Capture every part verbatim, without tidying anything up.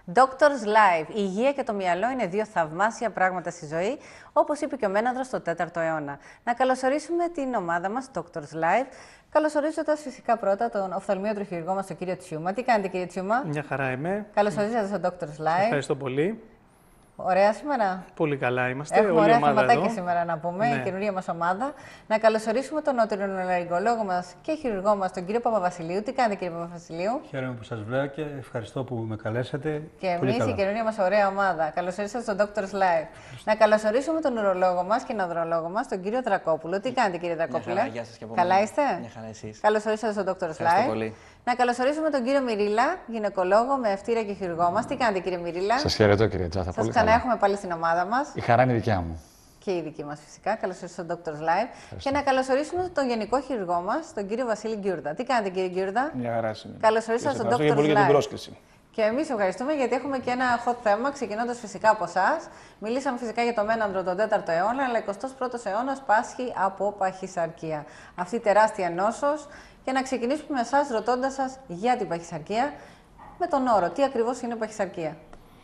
Doctors Live. Η υγεία και το μυαλό είναι δύο θαυμάσια πράγματα στη ζωή, όπως είπε και ο Μένανδρος στο τέταρτο αιώνα. Να καλωσορίσουμε την ομάδα μας, Doctors Live, καλωσορίζοντας φυσικά πρώτα τον οφθαλμίατρο χειρουργό μας, τον κύριο Τσιούμα. Τι κάνετε, κύριε Τσιούμα? Μια χαρά είμαι. Καλωσορίζοντας στο Doctors Live. Ευχαριστώ πολύ. Ωραία σήμερα. Πολύ καλά είμαστε. Έχουμε όλη ωραία ομάδα θεματάκια εδώ. σήμερα να πούμε, Ναι. η καινούργια μας ομάδα. Να καλωσορίσουμε τον οτερινολαριγκολόγο μας και χειρουργό μας, τον κύριο Παπαβασιλείου. Τι κάνετε, κύριε Παπαβασιλείου? Χαίρομαι που σας βρήκα και ευχαριστώ που με καλέσατε. Και Πολύ εμείς, καλά. η καινούργια μας ωραία ομάδα. Καλώς ήρθατε στο Doctors Live. Να καλωσορίσουμε τον ουρολόγο μας και νοδρολόγο μας, τον κύριο Δρακόπουλο. Τι κάνετε, κύριε Δρακόπουλε? Μια χαρά, γεια σας και από Καλά μένα. είστε? Μια χαρά εσείς. Καλώς ορίσατε στο Doctors Ευχαριστώ Live. πολύ. Να καλωσορίσουμε τον κύριο Μυρίλα, γυναικολόγο με ευτήρα και χειρουργό μας. Τι κάνετε, κύριε Μυρίλα? Σας χαιρετώ, κύριε Τζάθα. Σας Πολύ ξαναέχουμε καλά. πάλι στην ομάδα μας. Η χαρά είναι δικιά μου. Και η δική μας φυσικά. Καλώς ήρθατε στο Doctors Live. Και να καλωσορίσουμε τον γενικό χειρουργό μας, τον κύριο Βασίλη Γκιούρδα. Τι κάνετε, κύριε Γκιούρδα? Μια χαρά σήμερα. Καλώς ορίσατε στο Ευχαριστώ Doctors και πολύ για την Live. πρόσκληση. Και εμείς ευχαριστούμε γιατί έχουμε και ένα hot θέμα, ξεκινώντας φυσικά από εσάς. Μιλήσαμε φυσικά για το Μένανδρο τον τέταρτο αιώνα, αλλά ο εικοστός πρώτος αιώνας πάσχει από παχυσαρκία. Αυτή η τεράστια νόσος. Και να ξεκινήσουμε με εσάς ρωτώντας σας για την παχυσαρκία με τον όρο. Τι ακριβώς είναι παχυσαρκία?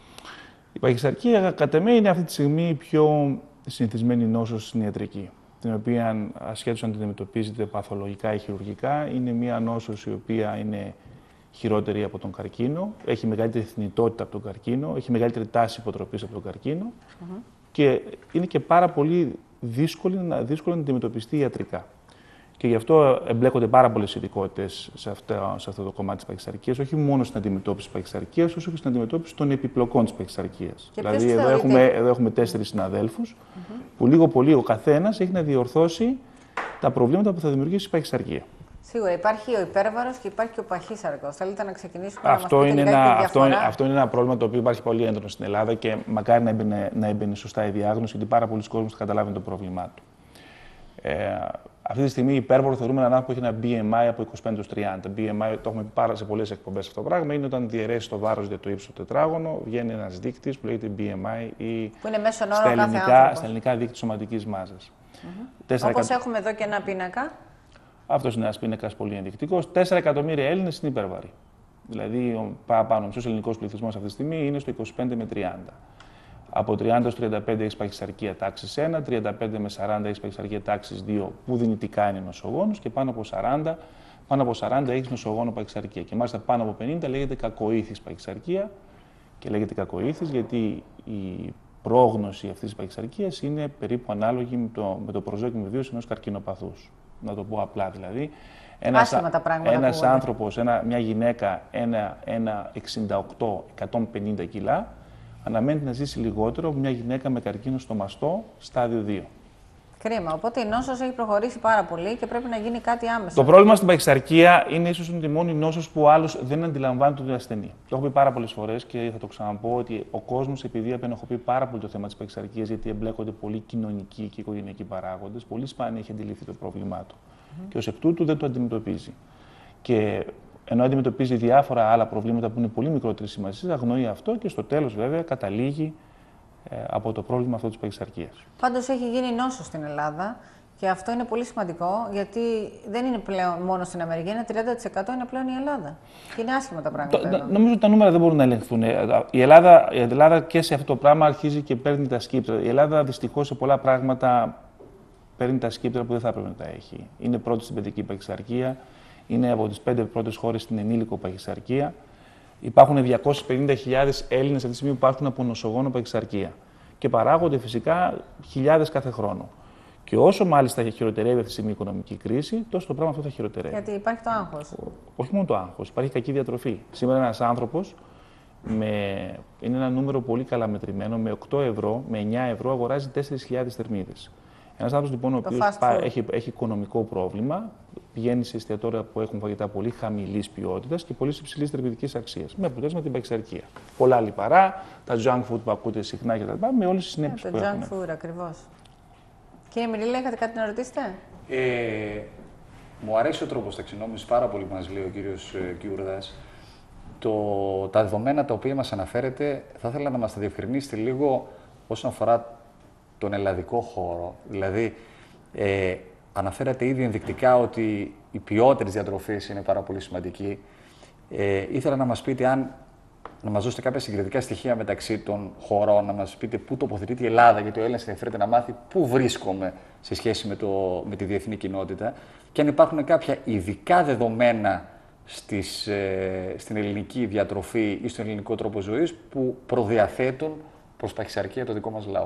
Η παχυσαρκία, κατά με, είναι αυτή τη στιγμή η πιο συνηθισμένη νόσος στην ιατρική, την οποία ασχέτως αν την αντιμετωπίζετε παθολογικά ή χειρουργικά, είναι μια νόσος η οποία είναι χειρότερη από τον καρκίνο, έχει μεγαλύτερη θνητότητα από τον καρκίνο, έχει μεγαλύτερη τάση υποτροπής από τον καρκίνο mm-hmm. και είναι και πάρα πολύ δύσκολη να, δύσκολη να αντιμετωπιστεί ιατρικά. Και γι' αυτό εμπλέκονται πάρα πολλές ειδικότητες σε, σε αυτό το κομμάτι της παχυσαρκίας, όχι μόνο στην αντιμετώπιση της παχυσαρκίας, όσο και στην αντιμετώπιση των επιπλοκών της παχυσαρκίας. Δηλαδή, εδώ έχουμε, εδώ έχουμε τέσσερις συναδέλφους, mm-hmm. που λίγο πολύ ο καθένας έχει να διορθώσει τα προβλήματα που θα δημιουργήσει η παχυσαρκία. Σίγουρα υπάρχει ο υπέρβαρος και υπάρχει και ο παχύσαρκος. Θέλετε να ξεκινήσουμε αυτό να μας είναι πείτε ένα, τη αυτό, είναι, διαφορά? αυτό είναι ένα πρόβλημα το οποίο υπάρχει πολύ έντονο στην Ελλάδα και μακάρι να έμπαινε, να έμπαινε σωστά η διάγνωση, γιατί πάρα πολλοί κόσμοι θα καταλάβουν το πρόβλημά του. Ε, αυτή τη στιγμή η υπέρβαρο θεωρούμε έναν άνθρωπο που έχει ένα μπι εμ άι από είκοσι πέντε έως τριάντα. μπι εμ άι, το έχουμε πει πάρα σε πολλές εκπομπές αυτό το πράγμα, είναι όταν διαιρέσει το βάρος για το ύψος του τετράγωνο, βγαίνει ένας δείκτης που λέγεται μπι εμ άι ή που είναι μέσον όρο στα, κάθε ελληνικά, στα ελληνικά δείκτης σωματικής μάζας. Mm-hmm. Όπως έχουμε εδώ και ένα πίνακα. Αυτός είναι ένας πίνακας πολύ ενδεικτικός. τέσσερα εκατομμύρια Έλληνες είναι υπέρβαροι. Δηλαδή, ο παραπάνω μισός ελληνικός πληθυσμός αυτή τη στιγμή είναι στο είκοσι πέντε με τριάντα. Από τριάντα έως τριάντα πέντε έχει παχυσαρκία τάξης ένα, τριάντα πέντε με σαράντα έχει παχυσαρκία τάξης δύο, που δυνητικά είναι νοσογόνος, και πάνω από σαράντα, πάνω από σαράντα έχει νοσογόνο παχυσαρκία. Και μάλιστα πάνω από πενήντα λέγεται κακοήθης παχυσαρκία. Και λέγεται κακοήθης γιατί η πρόγνωση αυτής της παχυσαρκίας είναι περίπου ανάλογη με το, με το προσδόκιμο βίωση ενός καρκινοπαθούς. Να το πω απλά δηλαδή. Ένας, ένας άνθρωπος, ένα, μια γυναίκα, ένα, ένα εξήντα οκτώ εκατόν πενήντα κιλά, αναμένεται να ζήσει λιγότερο από μια γυναίκα με καρκίνο στο μαστό, στάδιο δύο. Κρίμα. Οπότε η νόσος έχει προχωρήσει πάρα πολύ και πρέπει να γίνει κάτι άμεσα. Το πρόβλημα στην παχυσαρκία είναι ίσως η μόνη νόσος που ο άλλος δεν αντιλαμβάνεται τον ασθενή. Το έχω πει πάρα πολλές φορές και θα το ξαναπώ ότι ο κόσμος, επειδή απενοχοποιεί πάρα πολύ το θέμα της παχυσαρκίας, γιατί εμπλέκονται πολλοί κοινωνικοί και οικογενειακοί παράγοντες, πολύ σπάνια έχει αντιληφθεί το πρόβλημά του. Mm-hmm. Και ως εκ τούτου δεν το αντιμετωπίζει. Και ενώ αντιμετωπίζει διάφορα άλλα προβλήματα που είναι πολύ μικρότερη σημασία, αγνοεί αυτό και στο τέλος βέβαια καταλήγει ε, από το πρόβλημα αυτό της παχυσαρκίας. Πάντως έχει γίνει νόσος στην Ελλάδα και αυτό είναι πολύ σημαντικό, γιατί δεν είναι πλέον μόνο στην Αμερική, ένα τριάντα τοις εκατό είναι πλέον η Ελλάδα. Και είναι άσχημα τα πράγματα. Το, νομίζω ότι τα νούμερα δεν μπορούν να ελεγχθούν. Η Ελλάδα, η Ελλάδα και σε αυτό το πράγμα αρχίζει και παίρνει τα σκύπτρα. Η Ελλάδα δυστυχώς σε πολλά πράγματα παίρνει τα σκύπτρα που δεν θα έπρεπε να τα έχει. Είναι πρώτη στην παιδική παχυσαρκία. Είναι από τις πέντε πρώτες χώρες στην ενήλικο παχυσαρκία. Υπάρχουν διακόσιες πενήντα χιλιάδες Έλληνες αυτή τη στιγμή που υπάρχουν από νοσογόνο παχυσαρκία. Και παράγονται φυσικά χιλιάδες κάθε χρόνο. Και όσο μάλιστα χειροτερεύει αυτή τη στιγμή η οικονομική κρίση, τόσο το πράγμα αυτό θα χειροτερεύει. Γιατί υπάρχει το άγχος. Όχι μόνο το άγχος, υπάρχει κακή διατροφή. Σήμερα ένας άνθρωπος με... είναι ένα νούμερο πολύ καλά μετρημένο, με οκτώ ευρώ, με εννιά ευρώ αγοράζει τέσσερις χιλιάδες θερμίδες. Ένας άνθρωπος λοιπόν ο οποίος έχει, έχει οικονομικό πρόβλημα, πηγαίνει σε εστιατόρια που έχουν φαγητά πολύ χαμηλής ποιότητας και πολύ υψηλής θερμιδικής αξίας. Με αποτέλεσμα την παχυσαρκία. Πολλά λιπαρά, τα junk food που ακούτε συχνά κτλ. Με όλες τις συνέπειες που έχουν. Το junk food, ακριβώς. Κύριε Μυρίλα, είχατε κάτι να ρωτήσετε? Ε, μου αρέσει ο τρόπος ταξινόμησης πάρα πολύ που μας λέει ο κύριος Γκιούρδας. Το, τα δεδομένα τα οποία μας αναφέρετε, θα ήθελα να μας τα διευκρινίσετε λίγο όσον αφορά τον ελλαδικό χώρο. Δηλαδή, ε, αναφέρατε ήδη ενδεικτικά ότι η ποιότητα της διατροφής είναι πάρα πολύ σημαντική. Ε, ήθελα να μας πείτε αν να μας δώσετε κάποια συγκριτικά στοιχεία μεταξύ των χωρών, να μας πείτε πού τοποθετείται η Ελλάδα, γιατί ο Έλληνας ενδιαφέρεται να μάθει πού βρίσκομαι σε σχέση με, το, με τη διεθνή κοινότητα και αν υπάρχουν κάποια ειδικά δεδομένα στις, ε, στην ελληνική διατροφή ή στον ελληνικό τρόπο ζωής που προδιαθέτουν προς παχυσαρκία το δικό μας λαό.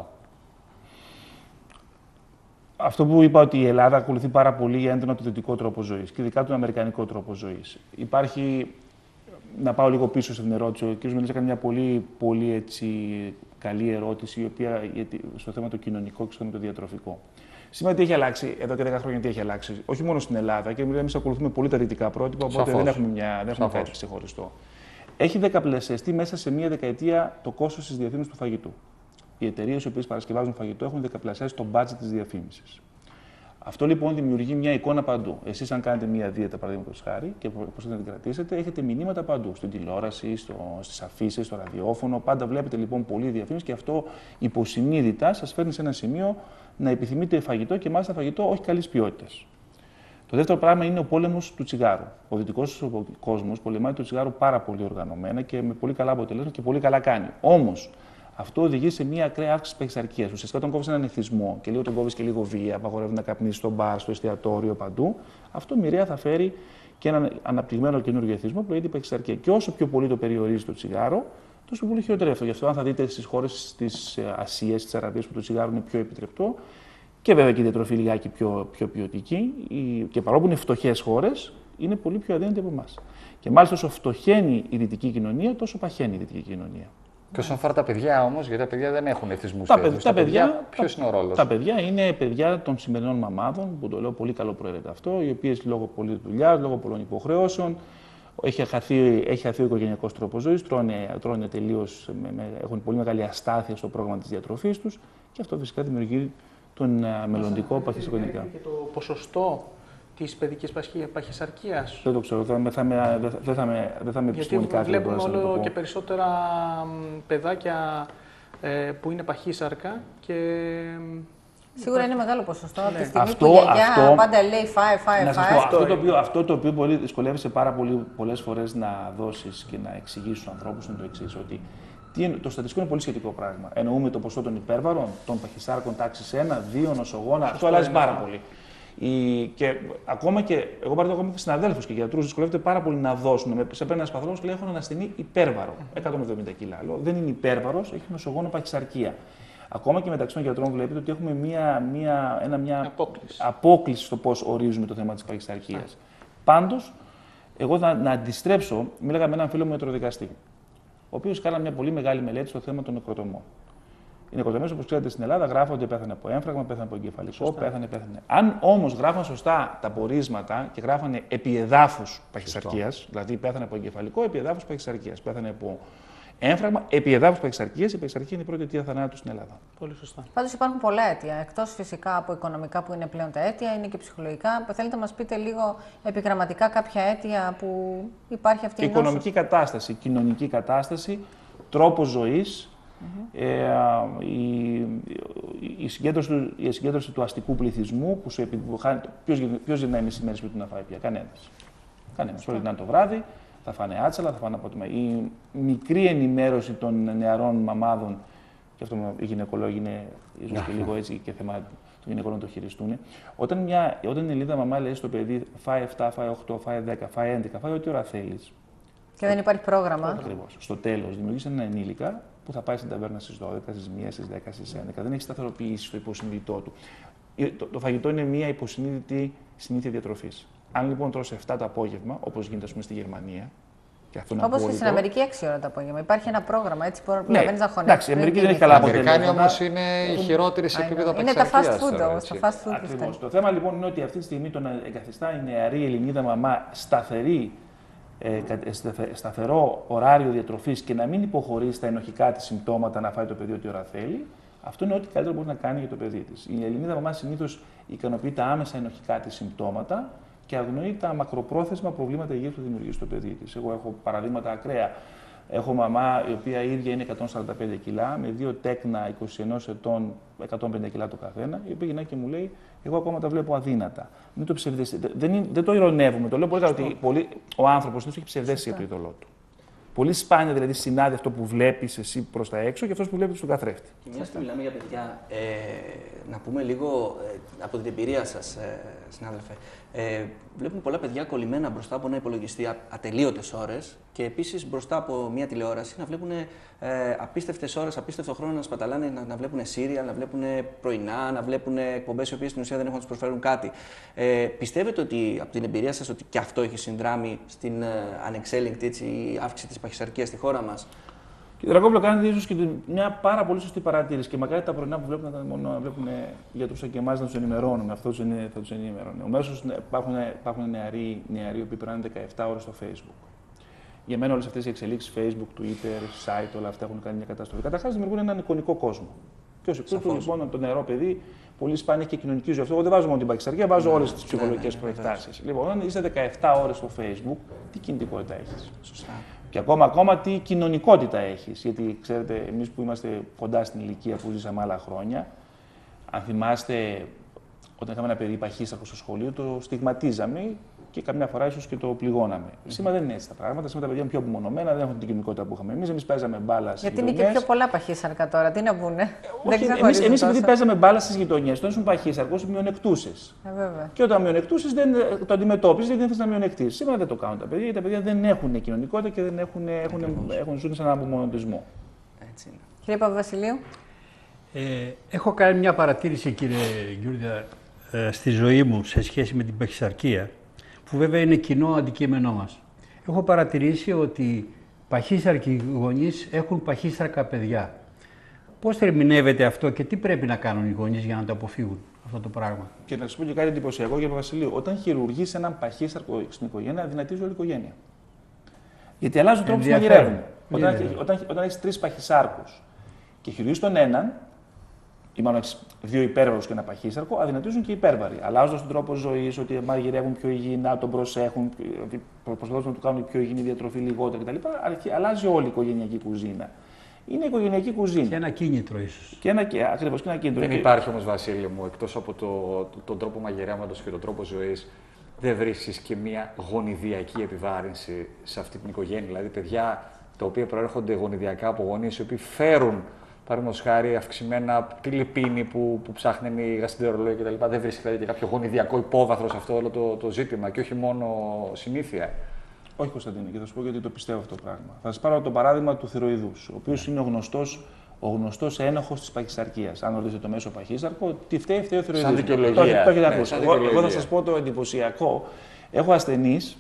Αυτό που είπα ότι η Ελλάδα ακολουθεί πάρα πολύ έντονα το δυτικό τρόπο ζωής και ειδικά τον αμερικανικό τρόπο ζωής. Υπάρχει, να πάω λίγο πίσω στην ερώτηση, ο κ. Μελής έκανε μια πολύ, πολύ έτσι, καλή ερώτηση, η οποία, στο θέμα το κοινωνικό και στο θέμα το διατροφικό. Σήμερα τι έχει αλλάξει, εδώ και δέκα χρόνια τι έχει αλλάξει, όχι μόνο στην Ελλάδα, και εμείς ακολουθούμε πολύ τα δυτικά πρότυπα, οπότε Σαφώς. δεν έχουμε, μια, δεν έχουμε κάτι ξεχωριστό. Έχει δεκαπλασιαστεί μέσα σε μία δεκαετία το κόστος της διαφήμισης του φαγητού. Οι εταιρείες οι οποίες παρασκευάζουν φαγητό έχουν δεκαπλασιάσει το budget της διαφήμισης. Αυτό λοιπόν δημιουργεί μια εικόνα παντού. Εσείς, αν κάνετε μια δίαιτα, παραδείγματος χάρη, και προσπαθείτε να την κρατήσετε, έχετε μηνύματα παντού. Στην τηλεόραση, στο, στις αφήσεις, στο ραδιόφωνο. Πάντα βλέπετε λοιπόν πολλή διαφήμιση και αυτό υποσυνείδητα σας φέρνει σε ένα σημείο να επιθυμείτε φαγητό και μάλιστα φαγητό όχι καλής ποιότητας. Το δεύτερο πράγμα είναι ο πόλεμος του τσιγάρου. Ο δυτικός κόσμος πολεμάει το τσιγάρο πάρα πολύ οργανωμένα και με πολύ καλά αποτελέσματα και πολύ καλά κάνει. Όμως, αυτό οδηγεί σε μια ακραία αύξηση της παχυσαρκίας. Ουσιαστικά, όταν κόβεις έναν εθισμό και λίγο τον κόβεις και λίγο βία, απαγορεύει να καπνίσεις στο μπαρ, στο εστιατόριο, παντού, αυτό μοιραία θα φέρει και έναν αναπτυγμένο καινούργιο εθισμό που λέγεται παχυσαρκία. Και όσο πιο πολύ το περιορίζει το τσιγάρο, τόσο πιο πολύ χειρότερη αυτό. Γι' αυτό, αν θα δείτε στις χώρες της Ασίας, της Αραβίας, που το τσιγάρο είναι πιο επιτρεπτό, και βέβαια και η διατροφή λιγάκι πιο, πιο ποιοτική, και παρόλο που είναι φτωχές χώρες, είναι πολύ πιο αδύνατη από εμάς. Και μάλιστα όσο φτωχαίνει η δυτική κοινωνία, τόσο παχαίνει η δυτική κοινωνία. Και όσον αφορά τα παιδιά όμως, γιατί τα παιδιά δεν έχουν εθισμούς. Τα, παιδ, τα παιδιά, ποιος είναι ο ρόλος? Τα παιδιά είναι παιδιά των σημερινών μαμάδων, που το λέω πολύ καλό προέρχεται αυτό, οι οποίες λόγω πολλής δουλειάς, λόγω πολλών υποχρεώσεων, έχει χαθεί, έχει χαθεί ο οικογενειακός τρόπος ζωής, τρώνε, τρώνε τελείως, με, με, έχουν πολύ μεγάλη αστάθεια στο πρόγραμμα της διατροφής τους και αυτό φυσικά δημιουργεί τον uh, μελλοντικό παχυσαρκία. Και το ποσοστό της παιδικής παχυσαρκίας. Δεν το ξέρω, δεν θα με, δεν θα με, δεν θα με επιστημονικά. Γιατί βλέπουμε όλο και περισσότερα παιδάκια ε, που είναι παχύσαρκα και... Σίγουρα είναι μεγάλο ποσοστό. Από τη στιγμή αυτό, που η γιαγιά αυτό, πάντα λέει φάε, φάε, να σας φάε. πω, αυτό, το οποίο, αυτό το οποίο πολύ, δυσκολεύεσαι πάρα πολύ, πολλές φορές να δώσεις και να εξηγήσεις στους ανθρώπους είναι το εξής, ότι το στατιστικό είναι πολύ σχετικό πράγμα. Εννοούμε το ποσό των υπέρβαρων, των παχυσάρκων τάξης ένα, δύο, νοσογόνα. Αυτό αλλάζει πάρα πολύ. Η, και ακόμα και εγώ παραδείγμα ακόμα και συναδέλφους και γιατρούς δυσκολεύεται πάρα πολύ να δώσουν. Σε παίρνει ένας παθολόγος και λέει: έχω έναν ασθενή υπέρβαρο, εκατόν εβδομήντα κιλά. Λέω, δεν είναι υπέρβαρος, έχει νοσογόνο παχυσαρκία. Ακόμα και μεταξύ των γιατρών βλέπετε ότι έχουμε μία, μία, ένα, μια απόκληση. απόκληση στο πώς ορίζουμε το θέμα της παχυσαρκίας. Πάντως, εγώ να, να αντιστρέψω, μίλαγα με έναν φίλο μου ιατροδικαστή, ο οποίος κάνει μια πολύ μεγάλη μελέτη στο θέμα των νεκροτομών. Οι νεκροτομές, όπως ξέρετε, στην Ελλάδα γράφονται πέθανε από έμφραγμα, πέθανε από εγκεφαλικό, σωστά. πέθανε, πέθανε. Αν όμως γράφαν σωστά τα πορίσματα και γράφανε επί εδάφους παχυσαρκίας, δηλαδή πέθανε από εγκεφαλικό, επί εδάφους παχυσαρκίας, πέθανε από έμφραγμα, επί εδάφους παχυσαρκίας, η παχυσαρκία είναι η πρώτη αιτία θανάτου στην Ελλάδα. Πολύ σωστά. Πάντως υπάρχουν πολλά αίτια. Εκτός φυσικά από οικονομικά που είναι πλέον τα αίτια, είναι και ψυχολογικά. Θέλετε να μας πείτε λίγο επιγραμματικά κάποια αίτια που υπάρχει αυτή η νόσος? Οικονομική κατάσταση, κοινωνική κατάσταση, τρόπος ζωής. Mm-hmm. Ε, η, η, συγκέντρωση του, η συγκέντρωση του αστικού πληθυσμού που σου επιβοχάνει. Ποιος γυρνάει μισή μέρες πριν να φάει πια? Κανένας. Κανένας. Όλοι γυρνάνε το βράδυ, θα φάνε άτσαλα, θα φάνε απότομα. Η μικρή ενημέρωση των νεαρών μαμάδων, και αυτό οι γυναικολόγοι είναι ίσως και λίγο έτσι και θέμα των γυναικών να το χειριστούν. Όταν, μια, όταν η Ελληνίδα μαμά λέει στο παιδί φάει επτά, φάει οκτώ, φάει δέκα, φάει έντεκα, φάει ό,τι ώρα θέλεις. Και δεν υπάρχει πρόγραμμα. Ακριβώς. Στο τέλος, δημιουργήσει ένα ενήλικα που θα πάει στην ταβέρνα στις δώδεκα, στις μία, στις δέκα, στις έντεκα. Δεν έχει σταθεροποιήσει στο υποσυνείδητό του. Το, το φαγητό είναι μία υποσυνείδητη συνήθεια διατροφής. Αν λοιπόν τρως επτά το απόγευμα, όπως γίνεται ας πούμε, στη Γερμανία. Όπως και στην Αμερική έξι ώρα το απόγευμα. Υπάρχει ένα πρόγραμμα έτσι που προλαβαίνεις ναι, να χωνέψεις. Εντάξει, η Αμερική δεν έχει καλά αποτελέσματα. Οι Αμερικάνοι όμως είναι οι χειρότεροι σε επίπεδο παχυσαρκίας. Είναι τα fast food όμως. Τα fast food Ακριβώς. Το θέμα λοιπόν είναι ότι αυτή τη στιγμή τον εγκαθιστά η νεαρή Ελληνίδα μαμά σταθερή. Ε, σταθερό ωράριο διατροφής και να μην υποχωρεί στα ενοχικά της συμπτώματα να φάει το παιδί ό,τι ώρα θέλει, αυτό είναι ό,τι καλύτερο μπορεί να κάνει για το παιδί της. Η Ελληνίδα μαμά συνήθως ικανοποιεί τα άμεσα ενοχικά της συμπτώματα και αγνοεί τα μακροπρόθεσμα προβλήματα υγείας που δημιουργεί στο παιδί της. Εγώ έχω παραδείγματα ακραία. Έχω μαμά η οποία η ίδια είναι εκατόν σαράντα πέντε κιλά, με δύο τέκνα είκοσι ένα ετών, εκατόν πενήντα κιλά το καθένα, η οποία γυρνάει και μου λέει: εγώ ακόμα τα βλέπω αδύνατα. Μην το ψευδεστείτε. Δεν, δεν το ειρωνεύουμε. Το λέω πολύ καλά ότι πολύ, ο άνθρωπος δεν έχει ψευδέσει για το είδωλό του. Πολύ σπάνια δηλαδή συνάδει αυτό που βλέπεις εσύ προς τα έξω και αυτός που βλέπεις στον καθρέφτη. Και μια που μιλάμε για παιδιά, ε, να πούμε λίγο ε, από την εμπειρία σας, ε, συνάδελφε. Ε, βλέπουμε πολλά παιδιά κολλημένα μπροστά από ένα υπολογιστή ατελείωτες ώρες και επίσης μπροστά από μια τηλεόραση να βλέπουν ε, απίστευτες ώρες, απίστευτο χρόνο να σπαταλάνε, να, να βλέπουν σύριαλ, να βλέπουν πρωινά, να βλέπουν εκπομπές οι οποίες στην ουσία δεν έχουν να τους προσφέρουν κάτι. Ε, πιστεύετε ότι από την εμπειρία σας ότι και αυτό έχει συνδράμει στην ε, ανεξέλεγκτη έτσι, αύξηση της παχυσαρκίας στη χώρα μας? Κύριε Δρακόπουλο, κάνετε ίσως και μια πάρα πολύ σωστή παρατήρηση. Και μακάρι τα πρωινά που βλέπουν να, μόνο, να βλέπουν γιατρούς σαν και εμάς να τους ενημερώνουν. Αυτό θα τους ενημερώνουν. Ο μέσος υπάρχουν, υπάρχουν νεαροί, νεαροί που περνάνε δεκαεπτά ώρες στο Facebook. Για μένα όλες αυτές οι εξελίξεις, Facebook, Twitter, site, όλα αυτά έχουν κάνει μια καταστροφή. Καταρχάς δημιουργούν έναν εικονικό κόσμο. Και ως εκ τούτου, λοιπόν, το νεαρό παιδί πολύ σπάνια έχει και κοινωνική ζωή. Αυτό εγώ δεν βάζω μόνο την παχυσαρκία, βάζω όλες τις ψυχολογικές ναι, ναι, προεκτάσεις. Λοιπόν, όταν είσαι δεκαεπτά ώρες στο Facebook, τι κινητικότητα έχεις? Σωστά. Και ακόμα, ακόμα τι κοινωνικότητα έχεις. Γιατί ξέρετε, εμείς που είμαστε κοντά στην ηλικία που ζήσαμε άλλα χρόνια, αν θυμάστε, όταν είχαμε ένα παιδί παχύσαρκο στο σχολείο, το στιγματίζαμε και καμιά φορά ίσως και το πληγώναμε. Mm-hmm. Σήμερα δεν είναι έτσι τα πράγματα. Σήμερα τα παιδιά είναι πιο απομονωμένα, δεν έχουν την κοινωνικότητα που είχαμε εμείς. Εμείς παίζαμε μπάλα στις Γιατί γειτονιές. Είναι και πιο πολλά παχύσαρκα τώρα, τι να πούνε. Ε, όχι, εμείς, εμείς επειδή παίζαμε μπάλα στις γειτονιές, όταν ήσουν παχύσαρκος, μειονεκτούσες. Ε, και όταν μειονεκτούσες, δεν το αντιμετώπισες, δεν ήθελες να μειονεκτήσεις. Σήμερα δεν το κάνουν τα παιδιά, γιατί τα παιδιά δεν έχουν κοινωνικότητα και δεν έχουν, έχουν, έχουν, έχουν ζουν σε έναν απομονωτισμό. Έτσι είναι. Κύριε Παπαβασιλείου. Ε, έχω κάνει μια παρατήρηση, κύριε Γιούρδα, ε, στη ζωή μου σε σχέση με την παχυσαρκία, που βέβαια είναι κοινό αντικείμενό μας. Έχω παρατηρήσει ότι παχύσαρκοι γονείς έχουν παχύσαρκα παιδιά. Πώς ερμηνεύεται αυτό και τι πρέπει να κάνουν οι γονείς για να το αποφύγουν αυτό το πράγμα? Και να σας πω και κάτι εντυπωσιακό, κύριε Βασιλείου. Όταν χειρουργείς έναν παχύσαρκο στην οικογένεια, αδυνατίζει όλη η οικογένεια. Γιατί αλλάζει ο τρόπος που μαγειρεύουν. Όταν, όταν, όταν έχεις τρεις παχυσάρκους και χειρουργείς τον έναν, ή μάλλον έχεις δύο υπέρβαρους και ένα παχύσαρκο, αδυνατίζουν και οι υπέρβαροι. Αλλάζοντας τον τρόπο ζωής, ότι μαγειρεύουν πιο υγιεινά, τον προσέχουν, προσπαθούν να του κάνουν πιο υγιεινή διατροφή λιγότερο κτλ. Αλλάζει όλη η οικογενειακή κουζίνα. Είναι η οικογενειακή κουζίνα. Και ένα κίνητρο ίσως. Και ένα, και, ακριβώς, και ένα κίνητρο. Δεν υπάρχει όμως, Βασίλη μου, εκτός από το, το, τον τρόπο μαγειρέματος και τον τρόπο ζωής, δεν βρίσκεις και μια γονιδιακή επιβάρυνση σε αυτή την οικογένεια. Δηλαδή, παιδιά τα οποία προέρχονται γονιδιακά από γονείς οι οποίοι φέρουν, παραδείγματος χάρη, αυξημένα τη λιπίνη που, που ψάχνουν οι γαστρεντερολόγοι κτλ. Δεν βρίσκει δηλαδή, και κάποιο γονιδιακό υπόβαθρο σε αυτό όλο το, το ζήτημα και όχι μόνο συνήθεια. Όχι, Κωνσταντίνε, και θα σου πω γιατί το πιστεύω αυτό το πράγμα. Θα σας πάρω το παράδειγμα του θηροειδούς, ο οποίος είναι ο γνωστός, ο γνωστός ένοχος της παχυσαρκίας. Αν ρωτήσετε το μέσο παχύσαρκο, τι φταίει, φταίει ο θηροειδής. Σαν δικαιολογία. Το, το έχετε ακούσει. Εγώ, εγώ θα σας πω το εντυπωσιακό. Έχω ασθενείς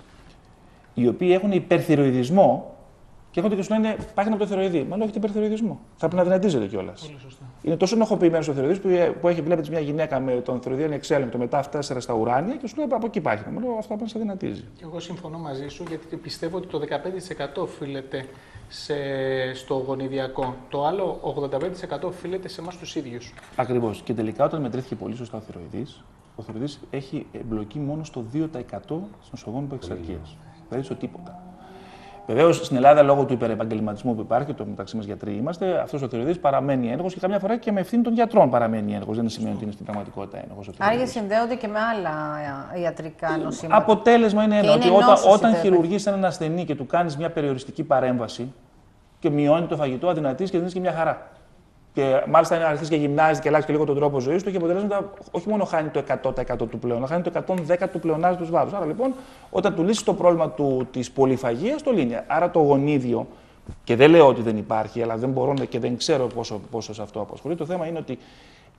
οι οποίοι έχουν υπερθυροειδισμό και έρχονται και σου λένε πάχυνα από το θηροειδή. Μάλλον έχετε υπερθυροειδισμό. Θα πρέπει να δυνατίζεται κιόλας. Είναι τόσο ενοχοποιημένος ο θηροειδής που, που έχει, βλέπετε μια γυναίκα με τον θηροειδή ανεξέλεγκτο μετά τέσσερα στα ουράνια και σου λέει από εκεί πάχυνα. Μου λέω αυτό πρέπει να σε δυνατίζει. Και εγώ συμφωνώ μαζί σου γιατί πιστεύω ότι το δεκαπέντε τοις εκατό οφείλεται σε, στο γονιδιακό. Το άλλο ογδόντα πέντε τοις εκατό οφείλεται σε εμάς τους ίδιους. Ακριβώς. Και τελικά όταν μετρήθηκε πολύ σωστά ο θηροειδής, ο θηροειδής έχει εμπλοκή μόνο στο δύο τοις εκατό στον σογόνο παχυσαρκίας. Δηλαδή στο τίποτα. Βεβαίως στην Ελλάδα, λόγω του υπερεπαγγελματισμού που υπάρχει, το μεταξύ μας γιατροί είμαστε, αυτός ο θηροειδής παραμένει ένοχος και καμιά φορά και με ευθύνη των γιατρών παραμένει ένοχος. Δεν σημαίνει ότι είναι στην πραγματικότητα ένοχος. Άρα συνδέονται και με άλλα ιατρικά νοσήματα. Αποτέλεσμα είναι ένα, ότι είναι όταν, όταν χειρουργείς έναν ασθενή και του κάνεις μια περιοριστική παρέμβαση και μειώνει το φαγητό, αδυνατείς και δίνεις και μια χαρά. Και μάλιστα αν αρχίσει και γυμνάζεται και αλλάξει και λίγο τον τρόπο ζωής του, και αποτελέσματα όχι μόνο χάνει το εκατό τοις εκατό του πλεον, χάνει το εκατόν δέκα τοις εκατό του πλεονάζοντος βάρους. Άρα λοιπόν, όταν του λύσει το πρόβλημα του, της πολυφαγίας, το λύνει. Άρα το γονίδιο, και δεν λέω ότι δεν υπάρχει, αλλά δεν μπορώ και δεν ξέρω πόσο, πόσο σε αυτό απασχολεί. Το θέμα είναι ότι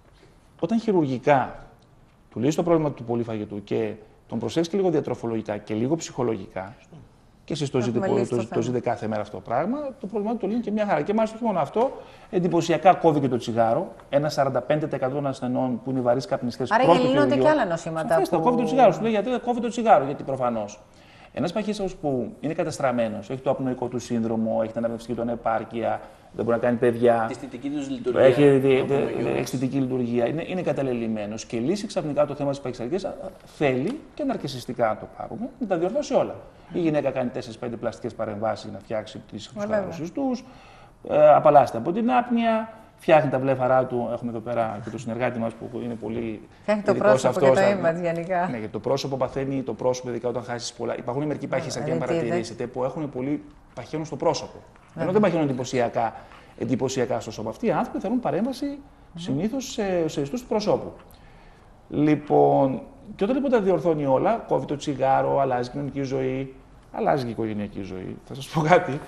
όταν χειρουργικά του λύσει το πρόβλημα του πολυφαγητού και τον προσέξει και λίγο διατροφολογικά και λίγο ψυχολογικά. Και εσείς το ζείτε, το, το, το ζείτε κάθε μέρα αυτό το πράγμα, το πρόβλημα του το λύνει και μια χαρά. Και μάλιστα όχι μόνο αυτό, εντυπωσιακά κόβει και το τσιγάρο. Ένα σαράντα πέντε τοις εκατό των ασθενών που είναι βαρύς καπνιστές. Άρα λύνονται και άλλα νοσήματα. Φέστα, που... κόβει το τσιγάρο. Σου λέει γιατί δεν κόβει το τσιγάρο, γιατί προφανώς. Ένας παχύσαρκος που είναι καταστραμμένος, έχει το απνοϊκό του σύνδρομο, έχει την αναπνευστική του ανεπάρκεια, δεν μπορεί να κάνει παιδιά. Τη αισθητική του λειτουργία. Έχει αισθητική λειτουργία, είναι, είναι καταλελειμμένος. Και λύσει ξαφνικά το θέμα της παχυσαρκίας θέλει και ναρκισσιστικά να το πάρουμε, να τα διορθώσει όλα. Η γυναίκα κάνει τέσσερις πέντε πλαστικές παρεμβάσεις για να φτιάξει τις χαλαρώσεις τους, ε, απαλλάσσεται από την άπνοια, φτιάχνει τα βλέφαρά του. Έχουμε εδώ πέρα και το συνεργάτη μας που είναι πολύ. Φτιάχνει το πρόσωπο αυτός, και το image γενικά. Ναι, και το πρόσωπο παθαίνει, το πρόσωπο ειδικά όταν χάσει πολλά. Υπάρχουν μερικοί παχύσαρκοι, αν παρατηρήσετε, που έχουν πολύ παχαίνουν στο πρόσωπο. Yeah. Ενώ δεν παχαίνουν εντυπωσιακά, εντυπωσιακά στο σώμα. Αυτοί οι άνθρωποι θέλουν παρέμβαση mm-hmm. συνήθως σε, σε ιστούς του προσώπου. Λοιπόν, και όταν λοιπόν τα διορθώνει όλα, κόβει το τσιγάρο, αλλάζει η κοινωνική ζωή, αλλάζει η οικογενειακή ζωή. Θα σας πω κάτι.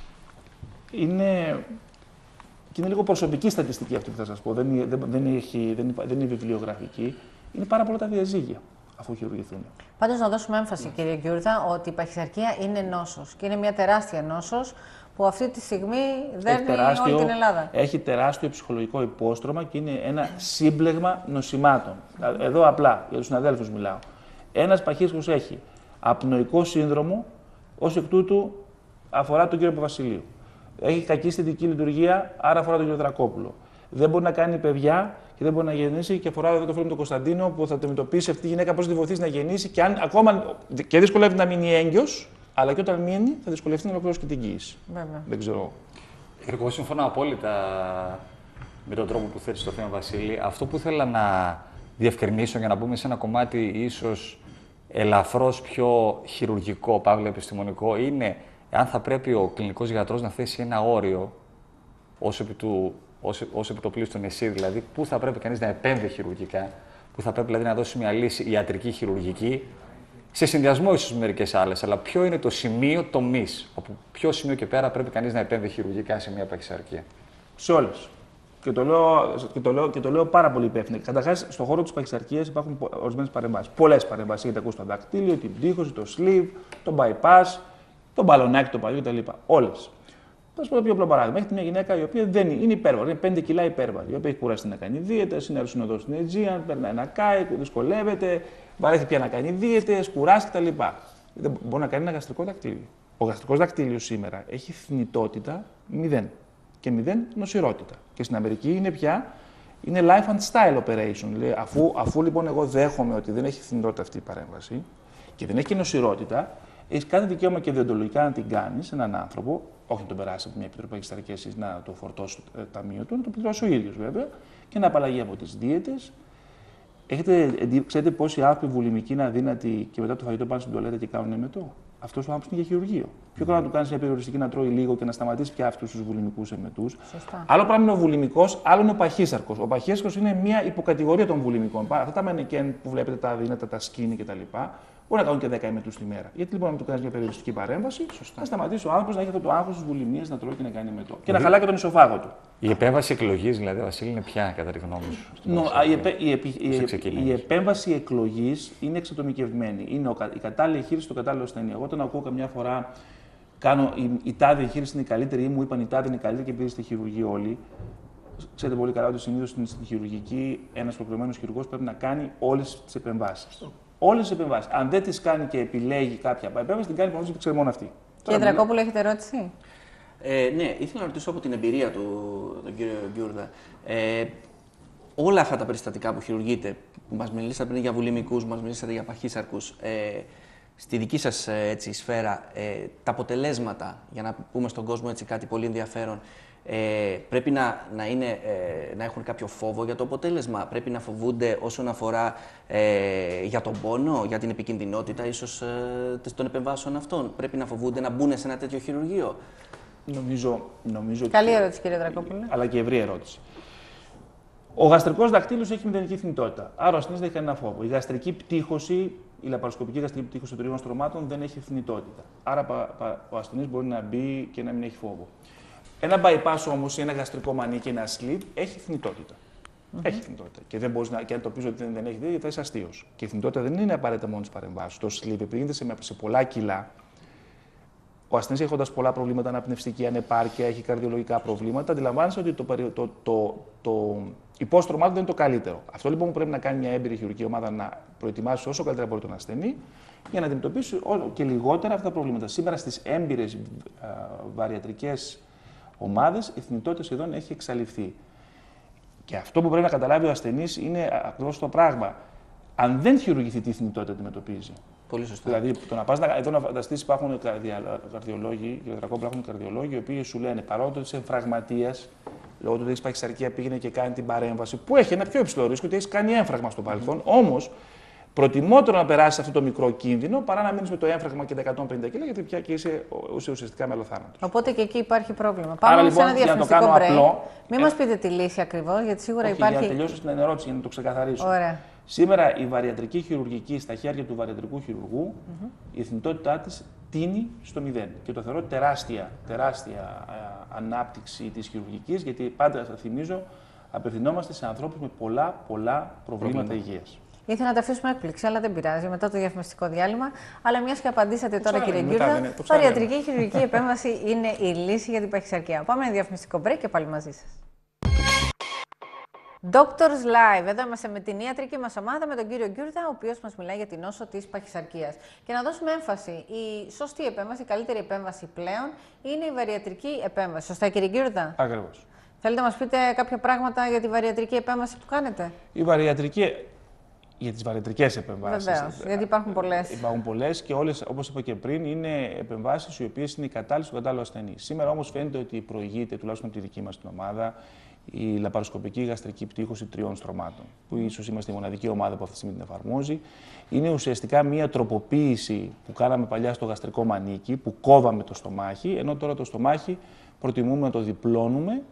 Είναι, και είναι λίγο προσωπική στατιστική αυτή που θα σας πω. Δεν, δεν, δεν, έχει, δεν, δεν είναι βιβλιογραφική. Είναι πάρα πολλά τα διαζύγια αφού χειρουργηθούν. Πάντως να δώσουμε έμφαση, mm. κύριε Γκιούρδα, ότι η παχυσαρκία είναι νόσος και είναι μια τεράστια νόσος που αυτή τη στιγμή δέρνει όλη την Ελλάδα. Έχει τεράστιο ψυχολογικό υπόστρωμα και είναι ένα σύμπλεγμα νοσημάτων. Εδώ απλά, για τους συναδέλφους μιλάω. Ένας παχύσκος έχει απνοϊκό σύνδρομο, ως εκ τούτου αφορά τον κύριο Παπαβασιλείου. Έχει κακή αισθητική λειτουργία, άρα αφορά τον κύριο Δρακόπουλο. Δεν μπορεί να κάνει παιδιά και δεν μπορεί να γεννήσει και αφορά εδώ το φίλο με τον Κωνσταντίνο που θα αντιμετωπίσει αυτή η γυναίκα πώς θα τη βοηθήσει να γεννήσει και, αν, ακόμα, και δυσκολεύεται να μείνει έγκυος, αλλά και όταν μείνει θα δυσκολευτεί να ολοκληρώσει και την κοίηση. Βέβαια. Δεν ξέρω. Εγώ συμφωνώ απόλυτα με τον τρόπο που θέτει το θέμα, Βασίλη. Αυτό που ήθελα να διευκρινίσω για να μπούμε σε ένα κομμάτι ίσως ελαφρώς πιο χειρουργικό, παύλα επιστημονικό, είναι αν θα πρέπει ο κλινικός γιατρός να θέσει ένα όριο ως επί του, ως, ως επιτοπλίστων εσύ, δηλαδή, πού θα πρέπει κανείς να επέμβει χειρουργικά, πού θα πρέπει δηλαδή να δώσει μια λύση ιατρική χειρουργική, σε συνδυασμό ίσως με μερικές άλλες, αλλά ποιο είναι το σημείο τομής, από ποιο σημείο και πέρα πρέπει κανείς να επέμβει χειρουργικά σε μια παχυσαρκία. Σε όλες. Και το λέω, και το λέω, και το λέω πάρα πολύ υπεύθυνα. Καταρχάς, στον χώρο της παχυσαρκίας υπάρχουν ορισμένες παρεμβάσεις. Πολλές παρεμβάσεις. Έχετε ακούσει το δακτύλιο, την πτύχωση, το sleeve, το bypass, το μπαλονάκι, το παλιό κτλ. Όλες. Θα σα πω το πιο απλό παράδειγμα. Έχετε μια γυναίκα η οποία δεν είναι, είναι υπέρβαρη, είναι πέντε κιλά υπέρβαρη, η οποία έχει κουράσει να κάνει δίαιτες, είναι αρρωσινοδό στην Αιτζίαν, περνάει ένα κάι, δυσκολεύεται, βαρέθηκε πια να κάνει δίαιτες, κουράσει κτλ. Δεν μπορεί να κάνει ένα γαστρικό δακτύλιο. Ο γαστρικός δακτύλιος σήμερα έχει θνητότητα μηδέν και μηδέν νοσηρότητα. Και στην Αμερική είναι πια είναι life and style operation. Δηλαδή, αφού, αφού λοιπόν εγώ δέχομαι ότι δεν έχει θνητότητα αυτή η παρέμβαση και δεν έχει και νοσηρότητα, έχει κάθε δικαίωμα και διοντολογικά να την κάνει σε έναν άνθρωπο, όχι να τον περάσει από μια επιτροπή παχυσαρκίας εσείς να το φορτώσει το ταμείο του, να το πληρώσει ο ίδιος βέβαια και να απαλλαγεί από τις δίαιτες. Έχετε, ξέρετε πόσοι άνθρωποι βουλημικοί είναι αδύνατοι και μετά το φαγητό πάνε στην τουαλέτα και κάνουν εμετό. Αυτός ο άνθρωπος είναι για χειρουργείο. Πιο καλό να του κάνει μια περιοριστική να τρώει λίγο και να σταματήσει πια αυτούς τους βουλημικούς εμετούς. Άλλο πράγμα είναι ο βουλημικός, άλλο είναι ο παχύσαρκος. Ο παχύσαρκος είναι μια υποκατηγορία των βουλημικών. Αυτά τα μανικέν που βλέπετε, τα αδύνατα, τα σκίνη κτλ. Μπορεί να κάνουν και δέκα εμετούς τη μέρα. Γιατί λοιπόν να του κάνει μια περιοριστική παρέμβαση, σωστά, να σταματήσει ο άνθρωπος να έχει αυτό το άγχος της βουλημίας, να τρώει και να κάνει εμετό. Και να χαλάει και τον ισοφάγο του. Η επέμβαση εκλογής, δηλαδή, Βασίλη, είναι ποια κατά τη γνώμη σου? No, η, επέ, η, επί, η, η επέμβαση εκλογής είναι εξατομικευμένη. Είναι ο, η κατάλληλη χείριση του κατάλληλου ασθενή. Εγώ όταν ακούω καμιά φορά κάνω η, η τάδε χείριση είναι η καλύτερη ή μου είπαν η τάδε είναι η καλύτερη και επειδή είστε χειρουργοί όλοι. Ξέρετε πολύ καλά ότι συνήθως στην, στην χειρουργική ένας προκριμένος χειρουργός πρέπει να κάνει όλες τις επεμβάσεις. Όλες τις επεμβάσεις. Αν δεν τις κάνει και επιλέγει κάποια επέμβαση, την κάνει μόνο και μόνο αυτή. Κύριε Δρακόπουλο, έχετε ερώτηση? Ε, ναι, ήθελα να ρωτήσω από την εμπειρία του τον κύριο Γκιούρδα. Ε, όλα αυτά τα περιστατικά που χειρουργείτε, που μας μιλήσατε πριν για βουλημικούς, μας μιλήσατε για παχύσαρκους, ε, στη δική σας έτσι, σφαίρα, ε, τα αποτελέσματα, για να πούμε στον κόσμο έτσι, κάτι πολύ ενδιαφέρον, ε, πρέπει να, να, είναι, ε, να έχουν κάποιο φόβο για το αποτέλεσμα, πρέπει να φοβούνται όσον αφορά ε, για τον πόνο, για την επικινδυνότητα ίσως ε, των επεμβάσεων αυτών, πρέπει να φοβούνται να μπουν σε ένα τέτοιο χειρουργείο. Νομίζω, νομίζω Καλή ότι... ερώτηση, κύριε Δρακόπουλε. Αλλά και ευρύ ερώτηση. Ο γαστρικός δακτύλιος έχει μηδενική θνητότητα. Άρα ο ασθενής δεν έχει κανένα φόβο. Η γαστρική πτύχωση, η λαπαροσκοπική γαστρική πτύχωση των τρίγωνων στρωμάτων δεν έχει θνητότητα. Άρα πα, πα, ο ασθενής μπορεί να μπει και να μην έχει φόβο. Ένα bypass όμως ή ένα γαστρικό μανίκι, ένα sleeve έχει θνητότητα. Mm-hmm. Έχει θνητότητα. Και δεν μπορεί να. Και αν το πει ότι δεν, δεν έχει δει, θα είσαι αστείος. Και η θνητότητα δεν είναι απαραίτητα μόνο στις παρεμβάσεις. Το sleeve, επειδή γίνεται σε, σε πολλά κιλά, ο ασθενής έχοντας πολλά προβλήματα, αναπνευστική ανεπάρκεια, έχει καρδιολογικά προβλήματα, αντιλαμβάνεσαι ότι το, το, το, το, το υπόστρωμά του δεν είναι το καλύτερο. Αυτό λοιπόν που πρέπει να κάνει μια έμπειρη χειρουργική ομάδα να προετοιμάσει όσο καλύτερα μπορεί τον ασθενή για να αντιμετωπίσει όλο και λιγότερα αυτά τα προβλήματα. Σήμερα στις έμπειρες βαριατρικές ομάδες η θνητότητα σχεδόν έχει εξαλειφθεί. Και αυτό που πρέπει να καταλάβει ο ασθενής είναι ακριβώς το πράγμα. Αν δεν χειρουργηθεί, τι θνητότητα αντιμετωπίζει. Πολύ σωστά. Δηλαδή, το να πας να, εδώ να φανταστείς, υπάρχουν καρδιολόγοι, και υπάρχουν καρδιολόγοι, οι οποίοι σου λένε παρότι είσαι εμφραγματίας, λόγω του ότι έχει παχυσαρκία, πήγαινε και κάνει την παρέμβαση, που έχει ένα πιο υψηλό ρίσκο, ότι έχει κάνει έμφραγμα στο παρελθόν. Mm-hmm. Όμως, Προτιμότερο να περάσει αυτό το μικρό κίνδυνο παρά να μείνει με το έμφραγμα και τα εκατόν πενήντα κιλά, γιατί πια και είσαι ουσιαστικά μελοθάνατος. Οπότε και εκεί υπάρχει πρόβλημα. Πάμε Άρα, σε λοιπόν, ένα για να το διαφημιστικό κάνω break. απλό, Μην ε... μας πείτε τη λύση ακριβώς, γιατί σίγουρα Όχι, υπάρχει. Για να τελειώσω στην ερώτηση, για να το ξεκαθαρίσω. Ωραία. Σήμερα η βαριατρική χειρουργική στα χέρια του βαριατρικού χειρουργού, mm-hmm. η θνητότητά της τίνει στο μηδέν. Και το θεωρώ τεράστια, τεράστια ε, ανάπτυξη της χειρουργικής, γιατί πάντα, θα θυμίζω, απευθυνόμαστε σε ανθρώπους με πολλά, πολλά προβλήματα mm-hmm. υγείας. Ήθελα να τα αφήσουμε έκπληξη, αλλά δεν πειράζει μετά το διαφημιστικό διάλειμμα. Αλλά μια και απαντήσατε το τώρα, ξάραμε, κύριε μετά, Γκιούρδα, το βαριατρική χειρουργική επέμβαση είναι η λύση για την παχυσαρκία. Πάμε ένα διαφημιστικό break και πάλι μαζί σας. Doctors Live. Εδώ είμαστε με την ιατρική μας ομάδα, με τον κύριο Γκιούρδα, ο οποίος μας μιλάει για την νόσο της παχυσαρκίας. Και να δώσουμε έμφαση, η σωστή επέμβαση, η καλύτερη επέμβαση πλέον είναι η βαριατρική επέμβαση. Σωστά, κύριε Γκιούρδα? Ακριβώς. Θέλετε να μας πείτε κάποια πράγματα για τη βαριατρική επέμβαση που κάνετε? Η βαριατρική. Για τις βαριατρικές επεμβάσεις. Βεβαίως, γιατί υπάρχουν πολλές. Υπάρχουν πολλές και όλες, όπως είπα και πριν, είναι επεμβάσεις οι οποίες είναι οι κατάλληλες στον κατάλληλο ασθενή. Σήμερα όμως φαίνεται ότι προηγείται, τουλάχιστον από τη δική μας την ομάδα, η λαπαροσκοπική γαστρική πτύχωση τριών στρωμάτων. Που ίσως είμαστε η μοναδική ομάδα που αυτή τη στιγμή την εφαρμόζει. Είναι ουσιαστικά μια τροποποίηση που κάναμε παλιά στο γαστρικό μανίκι, που κόβαμε το στομάχι, ενώ τώρα το στομάχι προτιμούμε να το διπλώνουμε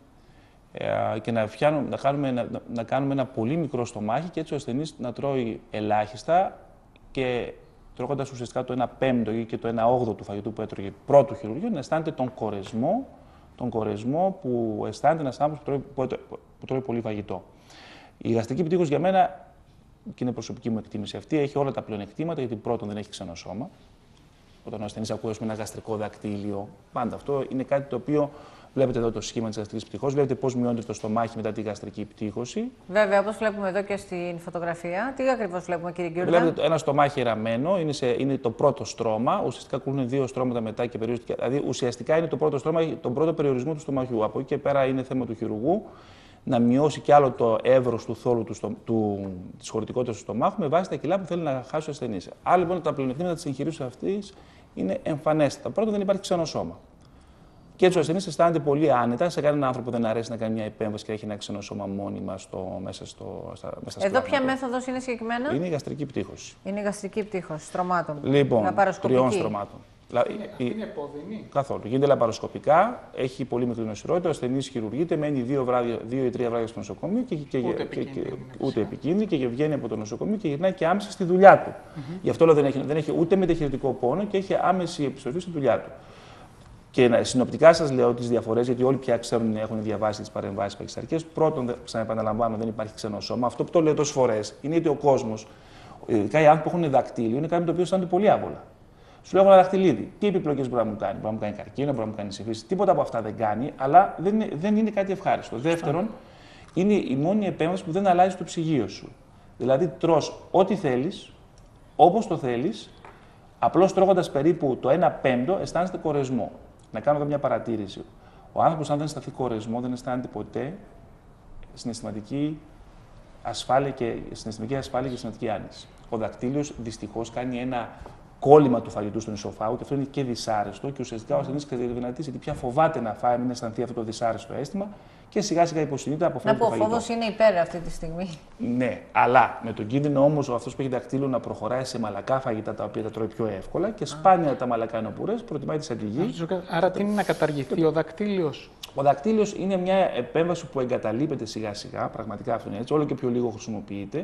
και να, φτιάνουμε, να, κάνουμε, να, να κάνουμε ένα πολύ μικρό στομάχι και έτσι ο ασθενής να τρώει ελάχιστα και τρώγοντας ουσιαστικά το ένα πέμπτο ή και το ένα όγδοο του φαγητού που έτρωγε πρώτου χειρουργείου, να αισθάνεται τον κορεσμό, τον κορεσμό που αισθάνεται ένας άνθρωπος που τρώει, που, που τρώει πολύ φαγητό. Η γαστρική πτύχωση για μένα, και είναι προσωπική μου εκτίμηση αυτή, έχει όλα τα πλεονεκτήματα, γιατί πρώτον δεν έχει ξένο σώμα. Όταν ο ασθενής ακούει ένα γαστρικό δακτύλιο, πάντα αυτό είναι κάτι το οποίο. Βλέπετε εδώ το σχήμα της γαστρικής πτύχωσης, βλέπετε πώς μειώνεται το στομάχι μετά τη γαστρική πτύχωση. Βέβαια, όπως βλέπουμε εδώ και στην φωτογραφία. Τι ακριβώς βλέπουμε, κύριε Γκιούρδα? Βλέπετε ένα στομάχι ραμμένο, είναι, σε, είναι το πρώτο στρώμα. Ουσιαστικά ακολουθούν δύο στρώματα μετά και περιορίζονται. Δηλαδή, ουσιαστικά είναι το πρώτο στρώμα, τον πρώτο περιορισμό του στομαχιού. Από εκεί και πέρα είναι θέμα του χειρουργού να μειώσει κι άλλο το εύρος του θόλου του, του, του, της χωρητικότητας του στομάχου με βάση τα κιλά που θέλει να χάσει ο ασθενής. Άρα, λοιπόν, τα πλεονεκτήματα της εγχειρήσεως αυτής είναι εμφανέστατα. Πρώτον, δεν υπάρχει ξένο σώμα. Και έτσι ο ασθενής αισθάνεται πολύ άνετα. Σε κανέναν άνθρωπο δεν αρέσει να κάνει μια επέμβαση και να έχει ένα ξένο σώμα μόνιμα στο, μέσα, στο, στα, μέσα στα Εδώ ποια μέθοδος είναι συγκεκριμένα? Είναι η γαστρική πτύχωση. Είναι η γαστρική πτύχωση στρωμάτων. Λοιπόν, τριών στρωμάτων. Είναι, η... είναι επώδυνη. Καθόλου. Γίνεται λαπαροσκοπικά, έχει πολύ μικρή νοσηρότητα. Ο ασθενής χειρουργείται, μένει δύο, βράδια, δύο ή τρία βράδια στο νοσοκομείο και, και, ούτε, και, επικίνδυνη, και, ούτε επικίνδυνη και βγαίνει από το νοσοκομείο και γυρνάει και άμεσα στη δουλειά του. Mm-hmm. Γι' αυτό λέω, δεν έχει, δεν έχει ούτε μεταχειρητικό πόνο και έχει άμεση επιστροφή στη δουλειά του. Και συνοπτικά σας λέω τις διαφορές, γιατί όλοι πια ξέρουν, έχουν διαβάσει τις παρεμβάσεις παχυσαρκίας. Πρώτον, ξαναεπαναλαμβάνω, δεν υπάρχει ξένο σώμα. Αυτό που το λέω τόσες φορές είναι ότι ο κόσμος, ειδικά οι άνθρωποι που έχουν δακτύλιο, είναι κάτι το οποίο αισθάνονται πολύ άβολα. Σου λέω: έχω ένα δαχτυλίδι. Τι επιπλοκές μπορεί να μου κάνει? Μπορεί να μου κάνει καρκίνο, μπορεί να μου κάνει συμφίση. Τίποτα από αυτά δεν κάνει, αλλά δεν είναι, δεν είναι κάτι ευχάριστο. Δεύτερον, είναι η μόνη επέμβαση που δεν αλλάζει το ψυγείο σου. Δηλαδή, τρως ό,τι θέλεις, όπως το θέλεις, απλώς τρώγοντας περίπου το ένα πέμπτο, αισθάνεστε κορεσμό. Να κάνω εδώ μια παρατήρηση. Ο άνθρωπος, αν δεν αισθανθεί κορεσμό, δεν αισθάνεται ποτέ συναισθηματική ασφάλεια και, συναισθηματική ασφάλεια και συναισθηματική άνεση. Ο δακτύλιος δυστυχώς κάνει ένα κόλλημα του φαγητού στον ισοφάγο και αυτό είναι και δυσάρεστο. Και ουσιαστικά ο ασθενής καταδυνατεί γιατί πια φοβάται να φάει, μην αισθανθεί αυτό το δυσάρεστο αίσθημα και σιγά σιγά υποσυνείδητα αποφεύγει το φαγητό. Να πω, ο φόβος είναι υπέρ αυτή τη στιγμή. Ναι, αλλά με τον κίνδυνο όμως αυτός που έχει δακτύλιο να προχωράει σε μαλακά φαγητά τα οποία τα τρώει πιο εύκολα και σπάνια τα μαλακά είναι πουρές, προτιμάει τις αντιγείς. Άρα τι είναι να καταργηθεί ο δακτύλιος? Ο δακτύλιος είναι μια επέμβαση που εγκαταλείπεται σιγά σιγά, πραγματικά αυτό είναι έτσι, όλο και πιο λίγο χρησιμοποιείται.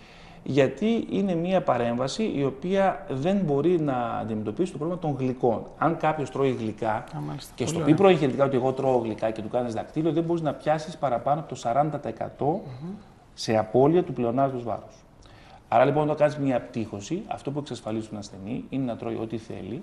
Γιατί είναι μια παρέμβαση η οποία δεν μπορεί να αντιμετωπίσει το πρόβλημα των γλυκών. Αν κάποιος τρώει γλυκά Α, μάλιστα, και στο ωραία. πει προεγχειρητικά ότι εγώ τρώω γλυκά και του κάνεις δακτύλιο, δεν μπορείς να πιάσεις παραπάνω από το σαράντα τοις εκατό mm-hmm. σε απώλεια του πλεονάσματος βάρους. Άρα λοιπόν, όταν κάνεις μια πτύχωση, αυτό που εξασφαλίζει τον ασθενή είναι να τρώει ό,τι θέλει,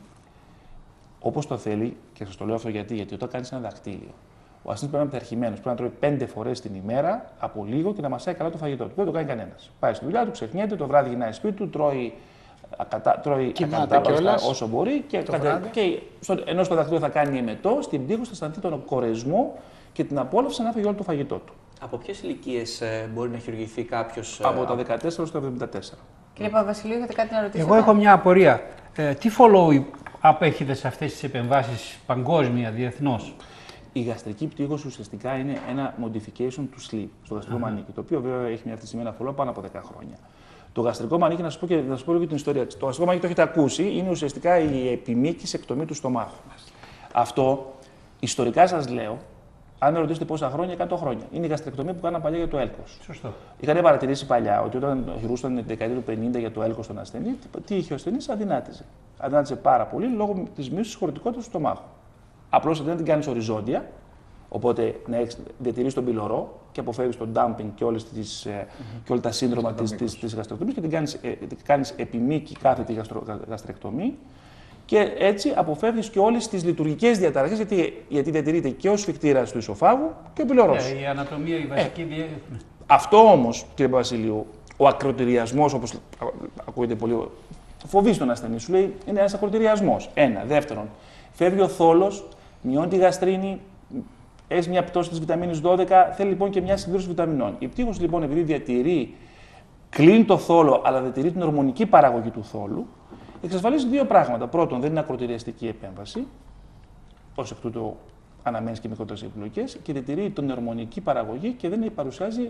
όπως το θέλει, και σας το λέω αυτό γιατί, γιατί όταν κάνεις ένα δακτύλιο, ο ασθενής πρέπει να είναι πειθαρχημένος. Πρέπει να τρώει πέντε φορές την ημέρα από λίγο και να μασάει καλά το φαγητό του. Δεν το κάνει κανένας. Πάει στη δουλειά του, ξεχνιέται, το βράδυ γυρνάει σπίτι του, τρώει, ακατά, τρώει ακατάπαυστα όσο μπορεί και, κατα... και στο... ενώ στο δακτύλιο θα κάνει εμετό, στην πτύχωση θα αισθανθεί τον κορεσμό και την απόλαυση να φάει όλο το φαγητό του. Από ποιες ηλικίες ε, μπορεί να χειρουργηθεί κάποιος? Ε, από τα δεκατέσσερα στο εβδομήντα τέσσερα. Κύριε Παπαβασιλείου, έχετε κάτι να ρωτήσετε? Εγώ έχω μια απορία. Ε, τι follow-up έχετε σε αυτές τις επεμβάσεις παγκόσμια, διεθνώς? Η γαστρική πτύχωση ουσιαστικά είναι ένα modification του sleep στο γαστρικό μανίκι, το οποίο βέβαια έχει μια αυτή τη στιγμή ένα follow πάνω από δέκα χρόνια. Το γαστρικό μανίκι, να σας πω, και, να σας πω λίγο την ιστορία της. Το γαστρικό μανίκι, το έχετε ακούσει, είναι ουσιαστικά η επιμήκης εκτομή του στομάχου. Αυτό, ιστορικά σας λέω, αν με ρωτήσετε πόσα χρόνια, εκατό χρόνια. Είναι η γαστρεκτομή που κάναν παλιά για το έλκος. Σωστό. Είχατε παρατηρήσει παλιά ότι όταν χειρούσαν τη δεκαετία του πενήντα για το έλκος στον ασθενή, τι είχε ο ασθενής, αδυνάτιζε. Αδυνάτιζε πάρα πολύ λόγω της μείωσης της χωρητικότητας του στομάχου. Απλώς δεν την κάνεις οριζόντια, οπότε να διατηρείς τον πυλωρό και αποφεύγεις τον dumping και, όλες τις, mm-hmm. και όλα τα σύνδρομα της, της, της γαστρεκτομής και την κάνεις, ε, κάνεις επιμήκη κάθετη γαστρεκτομή. Και έτσι αποφεύγεις και όλες τις λειτουργικές διαταραχές, γιατί, γιατί διατηρείται και ο σφιχτήρας του ισοφάγου και ο πυλωρός. Ε, η ανατομία, η βασική ε, διεύθυνση. Αυτό όμως, κύριε Βασιλείου, ο ακροτηριασμός, όπως ακούγεται πολύ, φοβίζει τον ασθενή, σου λέει είναι ένας ακροτηριασμός. Ένα. Δεύτερον, φεύγει ο θόλος, μειώνει τη γαστρίνη, έχει μια πτώση της βιταμίνης δώδεκα, θέλει λοιπόν και μια συμπλήρωση βιταμινών. Η πτύχος λοιπόν, επειδή διατηρεί, κλείνει το θόλο, αλλά διατηρεί την ορμονική παραγωγή του θόλου, εξασφαλίζει δύο πράγματα. Πρώτον, δεν είναι ακροτηριαστική επέμβαση, ως εκ τούτου αναμένεις και μικρότερες επιλογές, και διατηρεί την ορμονική παραγωγή και δεν παρουσιάζει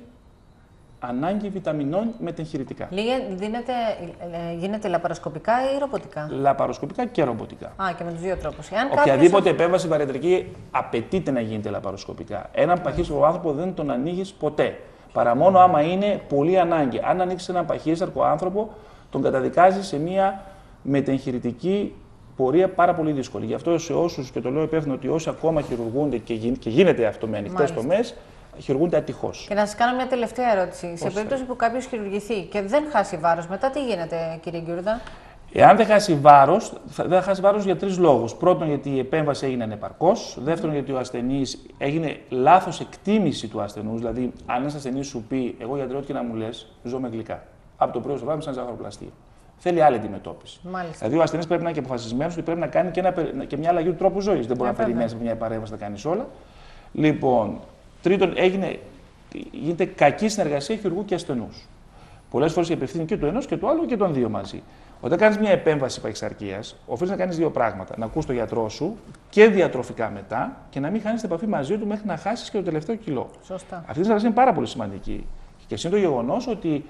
ανάγκη βιταμινών μετεγχειρητικά. Δίνεται, γίνεται λαπαροσκοπικά ή ρομποτικά? Λαπαροσκοπικά και ρομποτικά. Α, και με τους δύο τρόπους. Οποιαδήποτε κάποιος... επέμβαση βαριατρική απαιτείται να γίνεται λαπαροσκοπικά. Έναν παχύσαρκο άνθρωπο δεν τον ανοίγεις ποτέ. Παρά μόνο άμα είναι πολύ ανάγκη. Αν ανοίξεις έναν παχύσαρκο άνθρωπο, τον καταδικάζεις σε μια μετεγχειρητική πορεία πάρα πολύ δύσκολη. Γι' αυτό σε όσους, και το λέω υπεύθυνο, ότι όσοι ακόμα χειρουργούνται και, γι, και γίνεται αυτό με ανοιχτές τομές, χειρουργούνται ατυχώς. Και να σας κάνω μια τελευταία ερώτηση. Πώς σε περίπτωση που κάποιος χειρουργηθεί και δεν χάσει βάρος, μετά τι γίνεται, κύριε Γκιούρδα? Εάν δεν χάσει βάρος, θα, δεν θα χάσει βάρος για τρεις λόγους. Πρώτον, γιατί η επέμβαση έγινε ανεπαρκώς. Δεύτερον, γιατί ο ασθενής έγινε λάθος εκτίμηση του ασθενούς. Δηλαδή, αν ένας ασθενής σου πει, εγώ γιατρέ, ό,τι και να μου λες, ζω με γλυκά. Από το πρωί στο βράδυ, σαν ζαχαροπλαστείο. Θέλει άλλη αντιμετώπιση. Μάλιστα. Δηλαδή, ο ασθενής πρέπει να είναι και αποφασισμένος και πρέπει να κάνει και, ένα, και μια αλλαγή του τρόπου ζωής. Δεν μπορεί να περιμένει από μια παρέμβαση να κάνει όλα. Λοιπόν, τρίτον, έγινε, γίνεται κακή συνεργασία χειρουργού και ασθενούς. Πολλές φορές η ευθύνη και του ενός και του άλλου και των δύο μαζί. Όταν κάνεις μια επέμβαση παχυσαρκίας, οφείλεις να κάνεις δύο πράγματα. Να ακούς τον γιατρό σου και διατροφικά μετά και να μην χάνεις την επαφή μαζί του μέχρι να χάσεις και το τελευταίο κιλό. Σωστά. Αυτή η συνεργασία είναι πάρα πολύ σημαντική. Και είναι το γεγονός ότι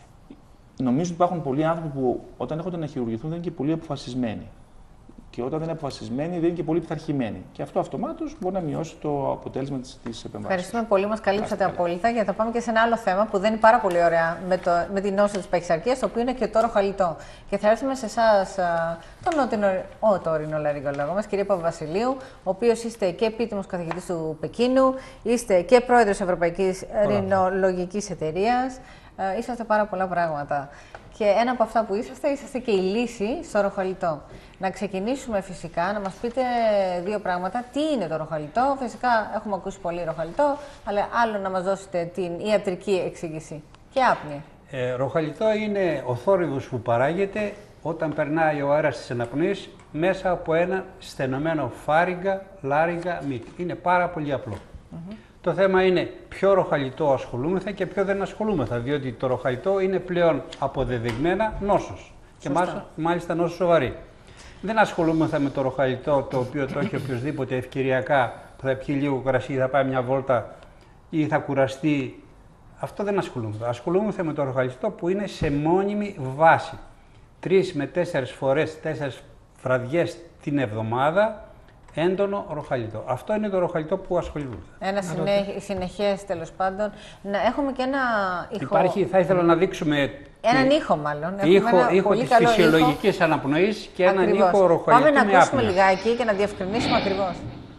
νομίζω ότι υπάρχουν πολλοί άνθρωποι που όταν έρχονται να χειρουργηθούν δεν είναι και πολύ αποφασισμένοι. Και όταν δεν είναι αποφασισμένοι δεν είναι και πολύ πειθαρχημένοι. Και αυτό αυτομάτως μπορεί να μειώσει το αποτέλεσμα της, της επέμβασης. Ευχαριστούμε πολύ, μας καλύψατε απόλυτα. Γιατί θα πάμε και σε ένα άλλο θέμα που δεν είναι πάρα πολύ ωραία με, το, με την νόσο της παχυσαρκίας, το οποίο είναι και το ροχαλιτό. Και θα έρθουμε σε εσάς, τον οτορινολαριγκολόγο μας, κύριε Παπαβασιλείου, ο οποίος είστε και επίτιμος καθηγητής του Πεκίνου, είστε και πρόεδρος Ευρωπαϊκής Ρινολογικής Εταιρείας. Ε, είσαστε πάρα πολλά πράγματα. Και ένα από αυτά που είσαστε, είσαστε και η λύση στο ροχαλιτό. Να ξεκινήσουμε φυσικά, να μας πείτε δύο πράγματα. Τι είναι το ροχαλιτό? Φυσικά έχουμε ακούσει πολύ ροχαλιτό, αλλά άλλο να μας δώσετε την ιατρική εξήγηση. Και άπνοια. Ε, ροχαλιτό είναι ο θόρυβος που παράγεται όταν περνάει ο αέρας της αναπνοής μέσα από ένα στενωμένο φάριγγα, λάριγγα, μύτη. Είναι πάρα πολύ απλό. Mm-hmm. Το θέμα είναι ποιο ροχαλιτό ασχολούμεθα και ποιο δεν ασχολούμεθα, διότι το ροχαλιτό είναι πλέον αποδεδειγμένα νόσος. Και μάλιστα, μάλιστα νόσο σοβαρή. Δεν ασχολούμεθα με το ροχαλιτό το οποίο το έχει οποιοδήποτε ευκαιριακά, που θα πιει λίγο κρασί, θα πάει μια βόλτα ή θα κουραστεί. Αυτό δεν ασχολούμεθα. Ασχολούμεθα με το ροχαλιτό που είναι σε μόνιμη βάση. Τρεις με τέσσερις φορές, τέσσερις βραδιές την εβδομάδα, έντονο ροχαλιτό. Αυτό είναι το ροχαλιτό που ασχολούμαι. Ένα συνεχ... συνεχές τέλος πάντων. Να έχουμε και ένα ήχο. Υπάρχει, θα ήθελα να δείξουμε. Έναν ήχο, μάλλον. Ήχο, ένα ήχο της φυσιολογικής αναπνοής και έναν ήχο ροχαλιτού. Πάμε να με ακούσουμε άπνοια. λιγάκι και να διευκρινίσουμε ακριβώς.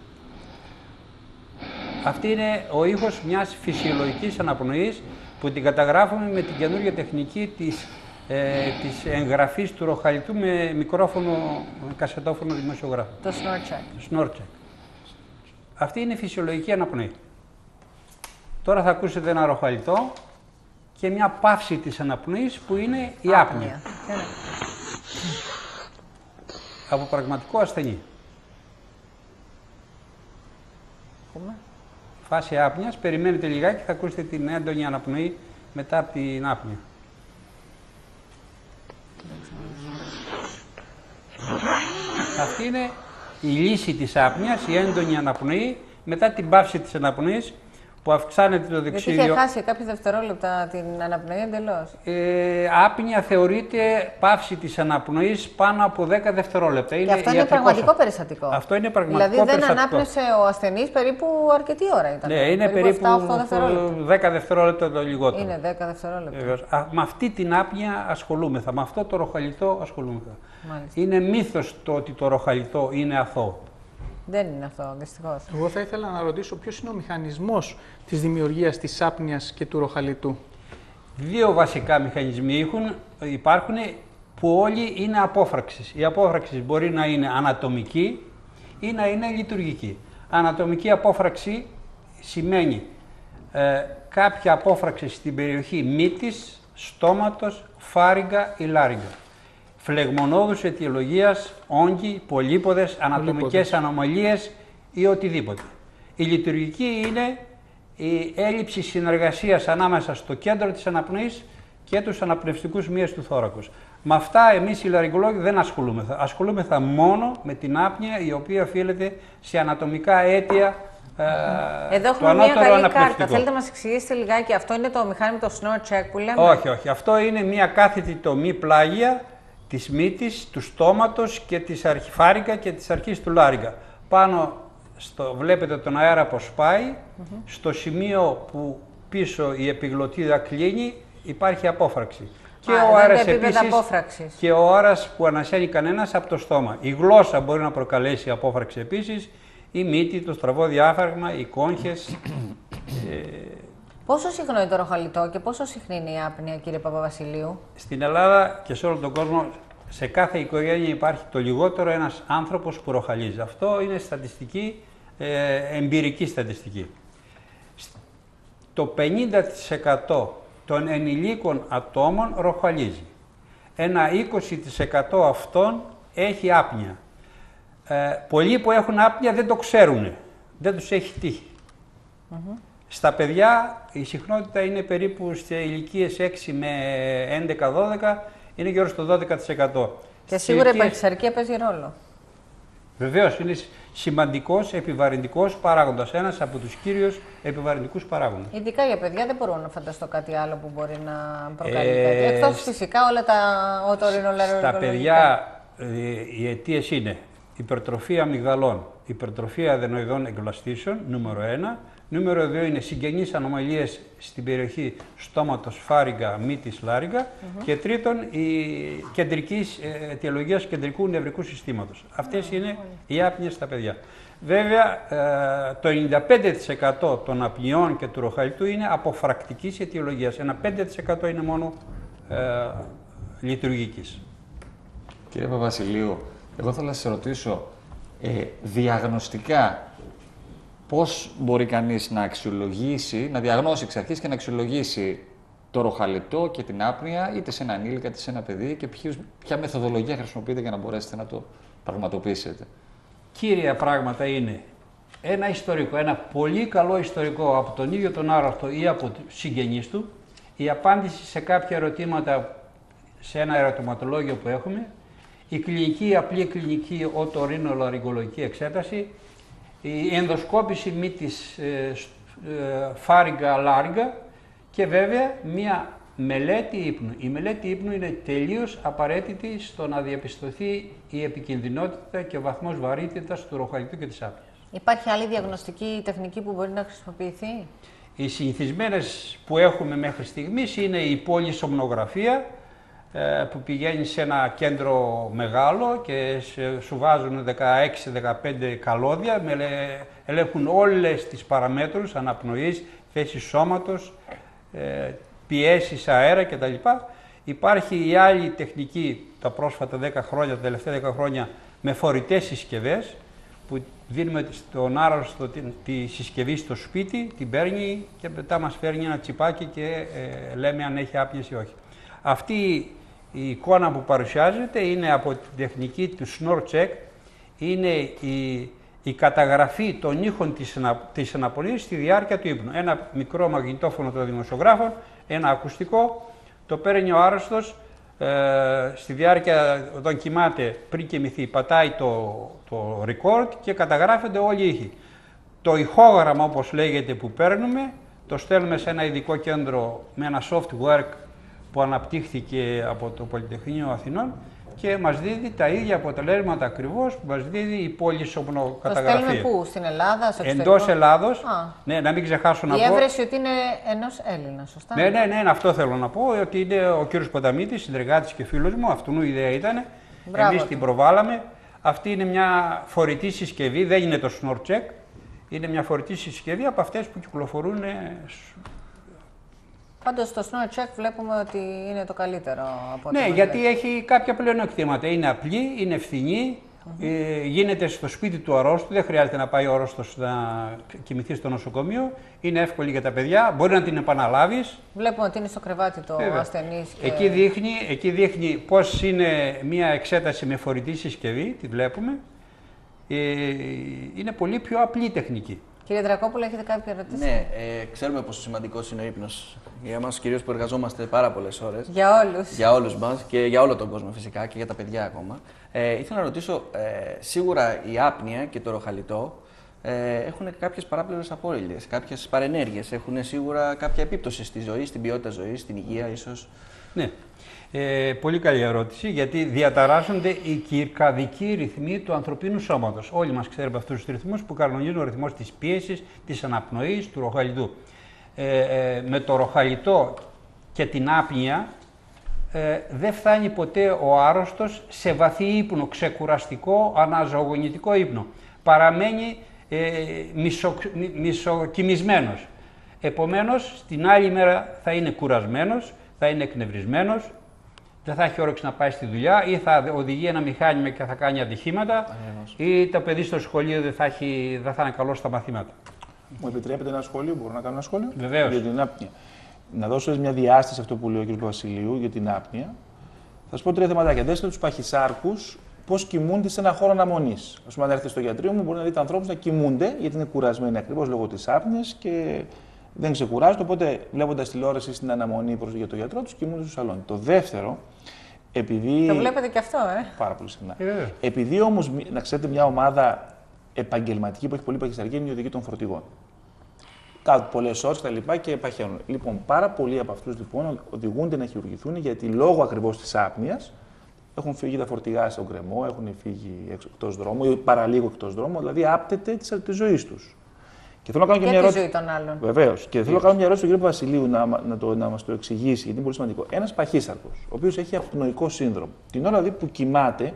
Αυτή είναι ο ήχος μιας φυσιολογικής αναπνοής που την καταγράφουμε με την καινούργια τεχνική της, ε, της εγγραφής του ροχαλιτού με μικρόφωνο, με κασετόφωνο δημοσιογράφου. Το snort check. Το snort check. Αυτή είναι η φυσιολογική αναπνοή. Τώρα θα ακούσετε ένα ροχαλιτό και μια παύση της αναπνοής που είναι η άπνοια. Από πραγματικό ασθενή. Έχουμε. Φάση άπνοιας, περιμένετε λιγάκι, θα ακούσετε την έντονη αναπνοή μετά από την άπνοια. Αυτή είναι η λύση της άπνοιας, η έντονη αναπνοή μετά την παύση της αναπνοής που αυξάνεται το δεξίδιο. Γιατί είχε χάσει κάποια δευτερόλεπτα την αναπνοή εντελώς. Ε, άπνοια θεωρείται πάυση της αναπνοής πάνω από δέκα δευτερόλεπτα. Και αυτό είναι πραγματικό περιστατικό. Αυτό είναι πραγματικό δηλαδή δεν περιστατικό. ανάπνευσε ο ασθενής περίπου αρκετή ώρα ήταν. Ναι, είναι περίπου, περίπου δέκα δευτερόλεπτα το λιγότερο. Είναι δέκα δευτερόλεπτα. Ε, α, με αυτή την άπνοια ασχολούμεθα, με αυτό το ροχαλιτό ασχολούμεθα. Μάλιστα. Είναι μύθος το ότι το ροχαλιτό είναι αθώο. Δεν είναι αυτό, δυστυχώς. Εγώ θα ήθελα να ρωτήσω ποιος είναι ο μηχανισμός της δημιουργίας της άπνοιας και του ροχαλιτού. Δύο βασικά μηχανισμοί έχουν, υπάρχουν που όλοι είναι απόφραξης. Η απόφραξη μπορεί να είναι ανατομική ή να είναι λειτουργική. Ανατομική απόφραξη σημαίνει ε, κάποια απόφραξη στην περιοχή μύτης, στόματος, φάριγγα ή λάριγγα. Φλεγμονώδους αιτιολογίας, όγκοι, πολύποδες, ανατομικές ανομαλίες ή οτιδήποτε. Η λειτουργική είναι η έλλειψη συνεργασίας ανάμεσα στο κέντρο της αναπνοής και τους αναπνευστικούς μύες του θώρακος. Με αυτά εμείς οι λαρυγγολόγοι δεν ασχολούμεθα. Ασχολούμεθα μόνο με την άπνοια η οποία οφείλεται σε ανατομικά αίτια. Εδώ έχουμε μια καλή κάρτα. Θέλετε να μας εξηγήσετε λιγάκι, αυτό είναι το μηχάνημα το snore check που λέμε? Όχι, όχι. Αυτό είναι μια κάθετη τομή πλάγια της μύτης, του στόματος και της αρχιφάρικα και της αρχής του λάριγκα. Πάνω στο, βλέπετε τον αέρα πως πάει, mm-hmm. στο σημείο που πίσω η επιγλωτίδα κλείνει υπάρχει απόφραξη. Και, Α, ο αέρας επίσης, απόφραξης. Και ο αέρας που ανασένει κανένας από το στόμα. Η γλώσσα μπορεί να προκαλέσει απόφραξη επίσης, η μύτη, το στραβό διάφραγμα, οι κόγχες. ε... Πόσο συχνό είναι το ροχαλιτό και πόσο συχνή είναι η άπνοια, κύριε Παπαβασιλείου? Στην Ελλάδα και σε όλο τον κόσμο, σε κάθε οικογένεια υπάρχει το λιγότερο ένας άνθρωπος που ροχαλίζει. Αυτό είναι στατιστική, ε, εμπειρική στατιστική. Το πενήντα τοις εκατό των ενηλίκων ατόμων ροχαλίζει. Ένα είκοσι τοις εκατό αυτών έχει άπνοια. Ε, πολλοί που έχουν άπνοια δεν το ξέρουν, δεν τους έχει τύχει. Mm-hmm. Στα παιδιά η συχνότητα είναι περίπου σε ηλικίες έξι με έντεκα δώδεκα, είναι γύρω στο δώδεκα τοις εκατό. Και σίγουρα η παχυσαρκία παίζει ρόλο. Βεβαίως, είναι σημαντικός επιβαρυντικός παράγοντας, ένας από τους κύριους επιβαρυντικούς παράγοντες. Ειδικά για παιδιά δεν μπορώ να φανταστώ κάτι άλλο που μπορεί να προκαλεί ε, κάτι. Εκτός φυσικά όλα τα οτορινολερολογικά. Στα παιδιά ε, οι αιτίες είναι υπερτροφία αμυγδαλών, υπερτροφία αδενοειδών εγκολαστήσεων, νούμερο ένα. Νούμερο δύο είναι συγγενείς ανομαλίες στην περιοχή στόματος, φάριγγα, μύτης, λάριγγα. Mm-hmm. Και τρίτον, η κεντρική αιτιολογία κεντρικού νευρικού συστήματος. Αυτές mm-hmm. είναι οι άπνοιες στα παιδιά. Βέβαια, το ενενήντα πέντε τοις εκατό των απνιών και του ροχαλιτού είναι αποφρακτικής αιτιολογίας. Ένα πέντε τοις εκατό είναι μόνο ε, λειτουργικής. Κύριε Παπαβασιλείου, εγώ θέλω να σας ρωτήσω, ε, διαγνωστικά, πώς μπορεί κανείς να αξιολογήσει, να διαγνώσει εξ αρχής και να αξιολογήσει το ροχαλιτό και την άπνοια, είτε σε ένα ανήλικα είτε σε ένα παιδί, και ποια μεθοδολογία χρησιμοποιείτε για να μπορέσετε να το πραγματοποιήσετε? Κύρια πράγματα είναι ένα ιστορικό, ένα πολύ καλό ιστορικό από τον ίδιο τον άρρωστο ή από συγγενείς του, η απάντηση σε κάποια ερωτήματα σε ένα ερωτηματολόγιο που έχουμε, η κλινική, απλή κλινική οτορινολαριγκολογική εξέταση, η ενδοσκόπηση μύτης ε, ε, φάριγγα-λάριγγα και βέβαια μία μελέτη ύπνου. Η μελέτη ύπνου είναι τελείως απαραίτητη στο να διαπιστωθεί η επικινδυνότητα και ο βαθμός βαρύτητας του ροχαλιτού και της άπνοιας. Υπάρχει άλλη διαγνωστική τεχνική που μπορεί να χρησιμοποιηθεί? Οι συνηθισμένες που έχουμε μέχρι στιγμής είναι η πολυσομνογραφία, που πηγαίνει σε ένα κέντρο μεγάλο και σου βάζουν δεκαέξι δεκαπέντε καλώδια, ελέγχουν όλες τις παραμέτρους αναπνοής, θέση σώματος, πιέσεις αέρα κτλ. Υπάρχει η άλλη τεχνική τα πρόσφατα δέκα χρόνια, τα τελευταία δέκα χρόνια, με φορητές συσκευές, που δίνουμε στον άρρωστο τη συσκευή στο σπίτι, την παίρνει και μετά μας φέρνει ένα τσιπάκι και ε, λέμε αν έχει άπνιες ή όχι. Αυτή η εικόνα που παρουσιάζεται είναι από την τεχνική του snore check, είναι η, η καταγραφή των ήχων της, ανα, της αναπνοής στη διάρκεια του ύπνου. Ένα μικρό μαγνητόφωνο των δημοσιογράφων, ένα ακουστικό, το παίρνει ο άρρωστος, ε, στη διάρκεια όταν κοιμάται πριν κοιμηθεί πατάει το, το record και καταγράφονται όλοι οι ήχοι. το ηχόγραμμα, όπως λέγεται, που παίρνουμε, το στέλνουμε σε ένα ειδικό κέντρο με ένα software που αναπτύχθηκε από το Πολυτεχνείο Αθηνών και μας δίδει τα ίδια αποτελέσματα ακριβώς που μας δίδει η πολυσομνοκαταγραφή. Το στέλνουμε πού, στην Ελλάδα, στο εξωτερικό? Εντός Ελλάδος, Α. ναι, να μην ξεχάσω να η πω. Η έβρεση ότι είναι ενός Έλληνα, σωστά? Ναι, ναι, ναι, αυτό θέλω να πω, ότι είναι ο κύριος Ποταμίτης, συνεργάτης και φίλος μου, αυτού η ιδέα ήταν. Μπράβο. Εμείς την προβάλαμε. Αυτή είναι μια φορητή συσκευή, δεν είναι το SnorCheck. Είναι μια φορητή συσκευή από αυτές που κυκλοφορούν. Πάντως στο SnorCheck βλέπουμε ότι είναι το καλύτερο από Ναι, ό,τι γιατί λέτε. έχει κάποια πλεονεκτήματα. Είναι απλή, είναι φθηνή, mm-hmm. ε, γίνεται στο σπίτι του αρρώστου, δεν χρειάζεται να πάει ο αρρώστος να κοιμηθεί στο νοσοκομείο. Είναι εύκολη για τα παιδιά, μπορεί να την επαναλάβεις. Βλέπουμε ότι είναι στο κρεβάτι το ασθενής. Και... Εκεί, δείχνει, εκεί δείχνει πώς είναι μια εξέταση με φορητή συσκευή, τη βλέπουμε. Ε, είναι πολύ πιο απλή τεχνική. Κύριε Δρακόπουλο, έχετε κάποια ερώτηση? Ναι, ε, ξέρουμε πόσο σημαντικός είναι ο ύπνος για εμάς, κυρίως που εργαζόμαστε πάρα πολλές ώρες. Για όλους. Για όλους μας και για όλο τον κόσμο φυσικά και για τα παιδιά ακόμα. Ε, ήθελα να ρωτήσω, ε, σίγουρα η άπνοια και το ροχαλιτό ε, έχουν κάποιες παράπλευρες απώλειες, κάποιες παρενέργειες. Έχουν σίγουρα κάποια επίπτωση στη ζωή, στην ποιότητα ζωής, στην υγεία ίσως. Ναι. Ε, πολύ καλή ερώτηση, γιατί διαταράσσονται οι κυρκαδικοί ρυθμοί του ανθρωπίνου σώματος. Όλοι μας ξέρουμε αυτούς τους ρυθμούς που κανονίζουν ο ρυθμός της πίεσης, της αναπνοής, του ροχαλιτού. Ε, ε, με το ροχαλιτό και την άπνοια ε, δεν φτάνει ποτέ ο άρρωστος σε βαθύ ύπνο, ξεκουραστικό, αναζωογονητικό ύπνο. Παραμένει ε, μισο, μι, μισοκοιμισμένος. Επομένως, την άλλη μέρα θα είναι κουρασμένος, θα είναι εκνευρισμένος, δεν θα έχει όρεξη να πάει στη δουλειά ή θα οδηγεί ένα μηχάνημα και θα κάνει ατυχήματα Ανέμως. Ή το παιδί στο σχολείο δεν θα, έχει, δεν θα είναι καλό στα μαθήματα. Μου επιτρέπετε ένα σχόλιο, μπορώ να κάνω ένα σχόλιο? Βεβαίως. Για την άπνοια. Να δώσω μια διάσταση αυτό που λέει ο κ. Βασιλείου για την άπνοια. Θα σου πω τρία θεματάκια. Δέστε τους παχυσάρκους πώς κοιμούνται σε ένα χώρο αναμονής. Α πούμε, αν έρθετε στο γιατρείο μου, μπορεί να δείτε ανθρώπους να κοιμούνται γιατί είναι κουρασμένοι ακριβώς λόγω της άπνοιας και δεν ξεκουράζονται. Οπότε, βλέποντας τηλεόραση στην αναμονή προς για το γιατρό τους, κοιμούνται στο σαλόνι. Το δεύτερο, επειδή. Το βλέπετε και αυτό, ε. Πάρα πολύ συχνά. Ε, επειδή όμως, να ξέρετε, μια ομάδα επαγγελματική που έχει πολύ παχυσαρκία είναι η οδηγοί των φορτηγών. Κάτω πολλές ώρες τα λοιπά και παχαίνουν. Λοιπόν, πάρα πολλοί από αυτούς λοιπόν οδηγούνται να χειρουργηθούν γιατί λόγω ακριβώς της άπνοιας έχουν φύγει τα φορτηγά στον κρεμό, έχουν φύγει εκτός δρόμου ή παραλίγο εκτός δρόμου, δηλαδή άπτεται της, της ζωής τους. Και θέλω να κάνω και, και μια τη ερώτηση. ζωή των άλλων. Βεβαίως. Και θέλω να κάνω μια ερώτηση στον κύριο Βασιλείου να, να, το, να μας το εξηγήσει, γιατί είναι πολύ σημαντικό. Ένας παχύσαρκος, ο οποίος έχει απνοϊκό σύνδρομο, την ώρα δηλαδή που κοιμάται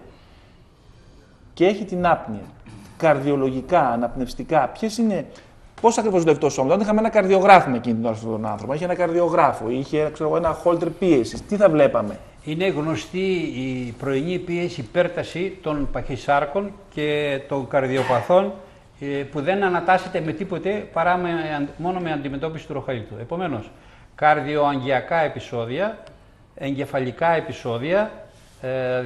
και έχει την άπνοια, καρδιολογικά, αναπνευστικά, ποιες είναι. Πώς ακριβώς δουλεύει το σώμα? Όταν είχαμε ένα καρδιογράφημα εκείνη την ώρα στον τον άνθρωπο, είχε ένα καρδιογράφο, είχε ξέρω, ένα holter πίεσης, τι θα βλέπαμε? Είναι γνωστή η πρωινή πίεση, υπέρταση των παχυσάρκων και των καρδιοπαθών που δεν ανατάσσεται με τίποτε παρά με, μόνο με αντιμετώπιση του ροχαλιτού. Επομένως, καρδιοαγγειακά επεισόδια, εγκεφαλικά επεισόδια, ε,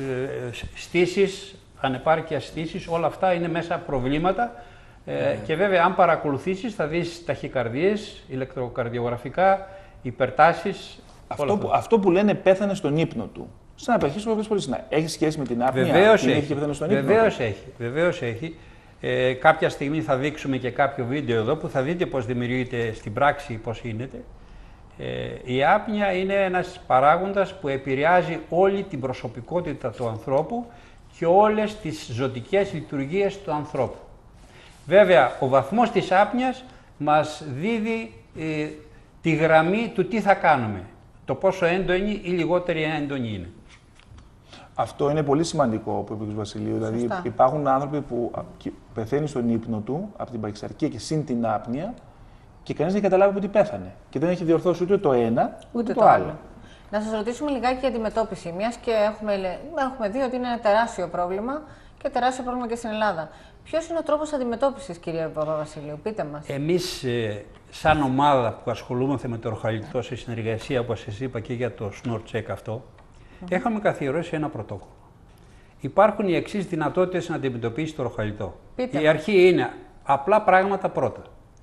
στήσεις, ανεπάρκεια στήσεις, όλα αυτά είναι μέσα προβλήματα. Ε, mm. Και βέβαια, αν παρακολουθήσεις, θα δεις ταχυκαρδίες, ηλεκτροκαρδιογραφικά, υπερτάσεις. Αυτό που, αυτό που λένε πέθανε στον ύπνο του. Σαν να παχύσω πολύ συχνά. Έχει σχέση με την άπνοια? Βεβαίως την έχει. Πέθανε στον ύπνο Βεβαίως του. έχει. Βεβαίως έχει. Ε, κάποια στιγμή θα δείξουμε και κάποιο βίντεο εδώ που θα δείτε πώς δημιουργείται στην πράξη, πώς γίνεται. Ε, η άπνοια είναι ένας παράγοντας που επηρεάζει όλη την προσωπικότητα του ανθρώπου και όλες τις ζωτικές λειτουργίες του ανθρώπου. Βέβαια, ο βαθμός της άπνοιας μας δίδει ε, τη γραμμή του τι θα κάνουμε. Το πόσο έντονη ή λιγότερη έντονη είναι. Αυτό είναι πολύ σημαντικό που είπε ο κ. Βασιλείου. Δηλαδή, Σωστά. υπάρχουν άνθρωποι που πεθαίνει στον ύπνο του από την παχυσαρκία και συν την άπνοια και κανείς δεν έχει καταλάβει ότι πέθανε. Και δεν έχει διορθώσει ούτε το ένα ούτε, ούτε το, το άλλο. άλλο. Να σας ρωτήσουμε λιγάκι για αντιμετώπιση. Μιας και έχουμε, έχουμε δει ότι είναι ένα τεράστιο πρόβλημα και τεράστιο πρόβλημα και στην Ελλάδα. Ποιος είναι ο τρόπος αντιμετώπισης, κύριε Παπαβασιλείου, πείτε μας. Εμείς, ε, σαν ομάδα που ασχολούμαστε με το ροχαλιτό σε συνεργασία, όπως σας είπα και για το SnorCheck αυτό, mm-hmm. έχαμε καθιερώσει ένα πρωτόκολλο. Υπάρχουν οι εξής δυνατότητες να αντιμετωπίσει το ροχαλιτό. Πείτε Η μας. αρχή είναι απλά πράγματα πρώτα.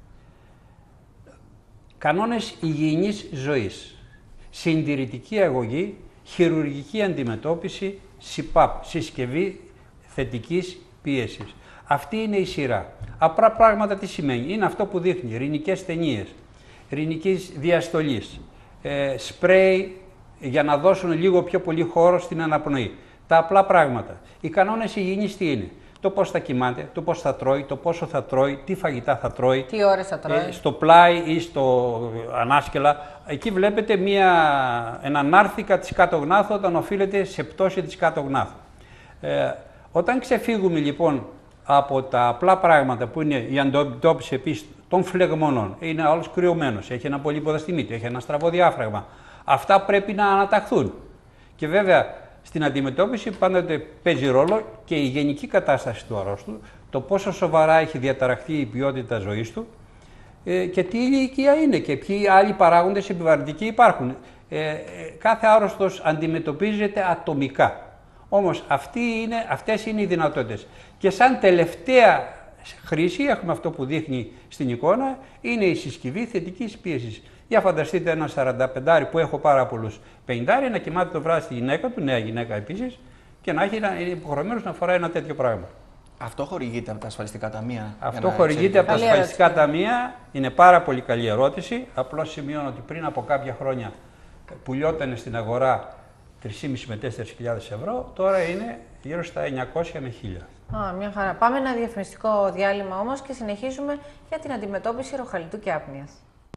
Κανόνες υγιεινής ζωής. Συντηρητική αγωγή, χειρουργική αντιμετώπιση, σι παπ, συσκευή θετικής πίεσης. Αυτή είναι η σειρά. Απλά πράγματα τι σημαίνει. Είναι αυτό που δείχνει ρηνικές ταινίες, ρηνικής διαστολής, ε, σπρέι για να δώσουν λίγο πιο πολύ χώρο στην αναπνοή. Τα απλά πράγματα. Οι κανόνες υγιεινής τι είναι? Το πώς θα κοιμάται, το πώς θα τρώει, το πόσο θα τρώει, τι φαγητά θα τρώει. Τι ώρες θα τρώει. Ε, στο πλάι ή στο ανάσκελα. Εκεί βλέπετε μια, έναν άρθικα της κάτω γνάθου όταν οφείλεται σε πτώση της κάτω γνάθου. Ε, όταν ξεφύγουμε λοιπόν από τα απλά πράγματα που είναι η αντιμετώπιση επίσης των φλεγμονών, είναι άλλος κρυωμένος, έχει ένα πολυποδαστημί, έχει ένα στραβό διάφραγμα. Αυτά πρέπει να αναταχθούν. Και βέβαια στην αντιμετώπιση πάντοτε παίζει ρόλο και η γενική κατάσταση του αρρώστου, το πόσο σοβαρά έχει διαταραχθεί η ποιότητα ζωής του ε, και τι ηλικία είναι και ποιοι άλλοι παράγοντες επιβαρυντικοί υπάρχουν. Ε, ε, κάθε άρρωστος αντιμετωπίζεται ατομικά. Όμως αυτοί είναι, αυτές είναι οι δυνατότητες. Και σαν τελευταία χρήση έχουμε αυτό που δείχνει στην εικόνα, είναι η συσκευή θετικής πίεσης. Για φανταστείτε ένα σαρανταπεντάρι που έχω πάρα πολλούς πενηντάρι να κοιμάται το βράδυ στη γυναίκα του, νέα γυναίκα επίσης, και να έχει, είναι υποχρεωμένος να φοράει ένα τέτοιο πράγμα. Αυτό χορηγείται από τα ασφαλιστικά ταμεία? Αυτό χορηγείται από τα ασφαλιστικά ταμεία. Είναι πάρα πολύ καλή ερώτηση. Απλώς σημειώνω ότι πριν από κάποια χρόνια πουλιόταν στην αγορά τρεις χιλιάδες πεντακόσια με τέσσερις χιλιάδες ευρώ, τώρα είναι γύρω στα εννιακόσια με χίλια. Α, μια χαρά. Πάμε ένα διαφημιστικό διάλειμμα όμως και συνεχίζουμε για την αντιμετώπιση ροχαλιτού και άπνοιας.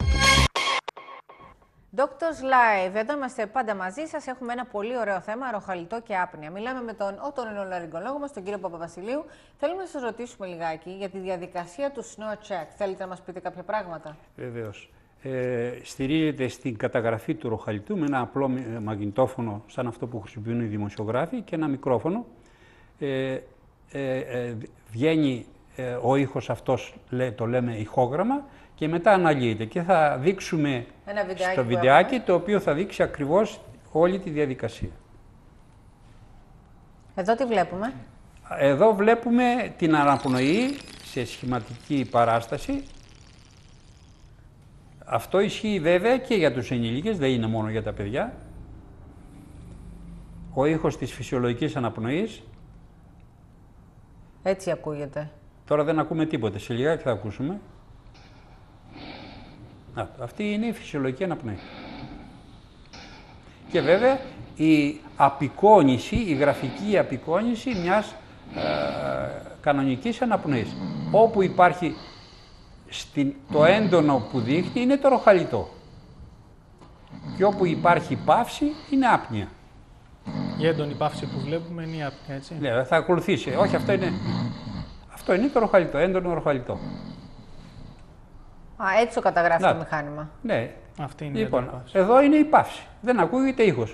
Doctors Live, εδώ είμαστε πάντα μαζί σας. Έχουμε ένα πολύ ωραίο θέμα, ροχαλιτό και άπνοια. Μιλάμε με τον οτολαρυγκολόγο μας, τον κύριο Παπαβασιλείου. Θέλουμε να σας ρωτήσουμε λιγάκι για τη διαδικασία του Snore Check. Θέλετε να μας πείτε κάποια πράγματα? Βεβαίως. Ε, στηρίζεται στην καταγραφή του ροχαλιτού με ένα απλό μαγνητόφωνο, σαν αυτό που χρησιμοποιούν οι δημοσιογράφοι, και ένα μικρόφωνο. Ε, ε, ε, βγαίνει ε, ο ήχος αυτός, λέ, το λέμε ηχόγραμμα, και μετά αναλύεται και θα δείξουμε ένα βιντεάκι στο βιντεάκι το οποίο θα δείξει ακριβώς όλη τη διαδικασία. Εδώ τι βλέπουμε? Εδώ βλέπουμε την αναπνοή σε σχηματική παράσταση. Αυτό ισχύει βέβαια και για τους ενήλικες, δεν είναι μόνο για τα παιδιά. Ο ήχος της φυσιολογικής αναπνοής. Έτσι ακούγεται. Τώρα δεν ακούμε τίποτε, σε λιγάκι θα ακούσουμε. Α, αυτή είναι η φυσιολογική αναπνοή. Και βέβαια η απεικόνιση, η γραφική απεικόνιση μιας ε, κανονικής αναπνοής. Όπου υπάρχει στην, το έντονο που δείχνει είναι το ροχαλιτό. Και όπου υπάρχει παύση είναι άπνοια. Η έντονη παύση που βλέπουμε είναι η άπνοια, έτσι. Ναι, θα ακολουθήσει. Όχι, αυτό είναι, αυτό είναι το ροχαλιτό, έντονο ροχαλιτό. Α, έτσι το καταγράφει Να, το μηχάνημα. Ναι. Αυτή είναι Λοιπόν, η παύση. εδώ είναι η παύση. Δεν ακούγεται ήχος.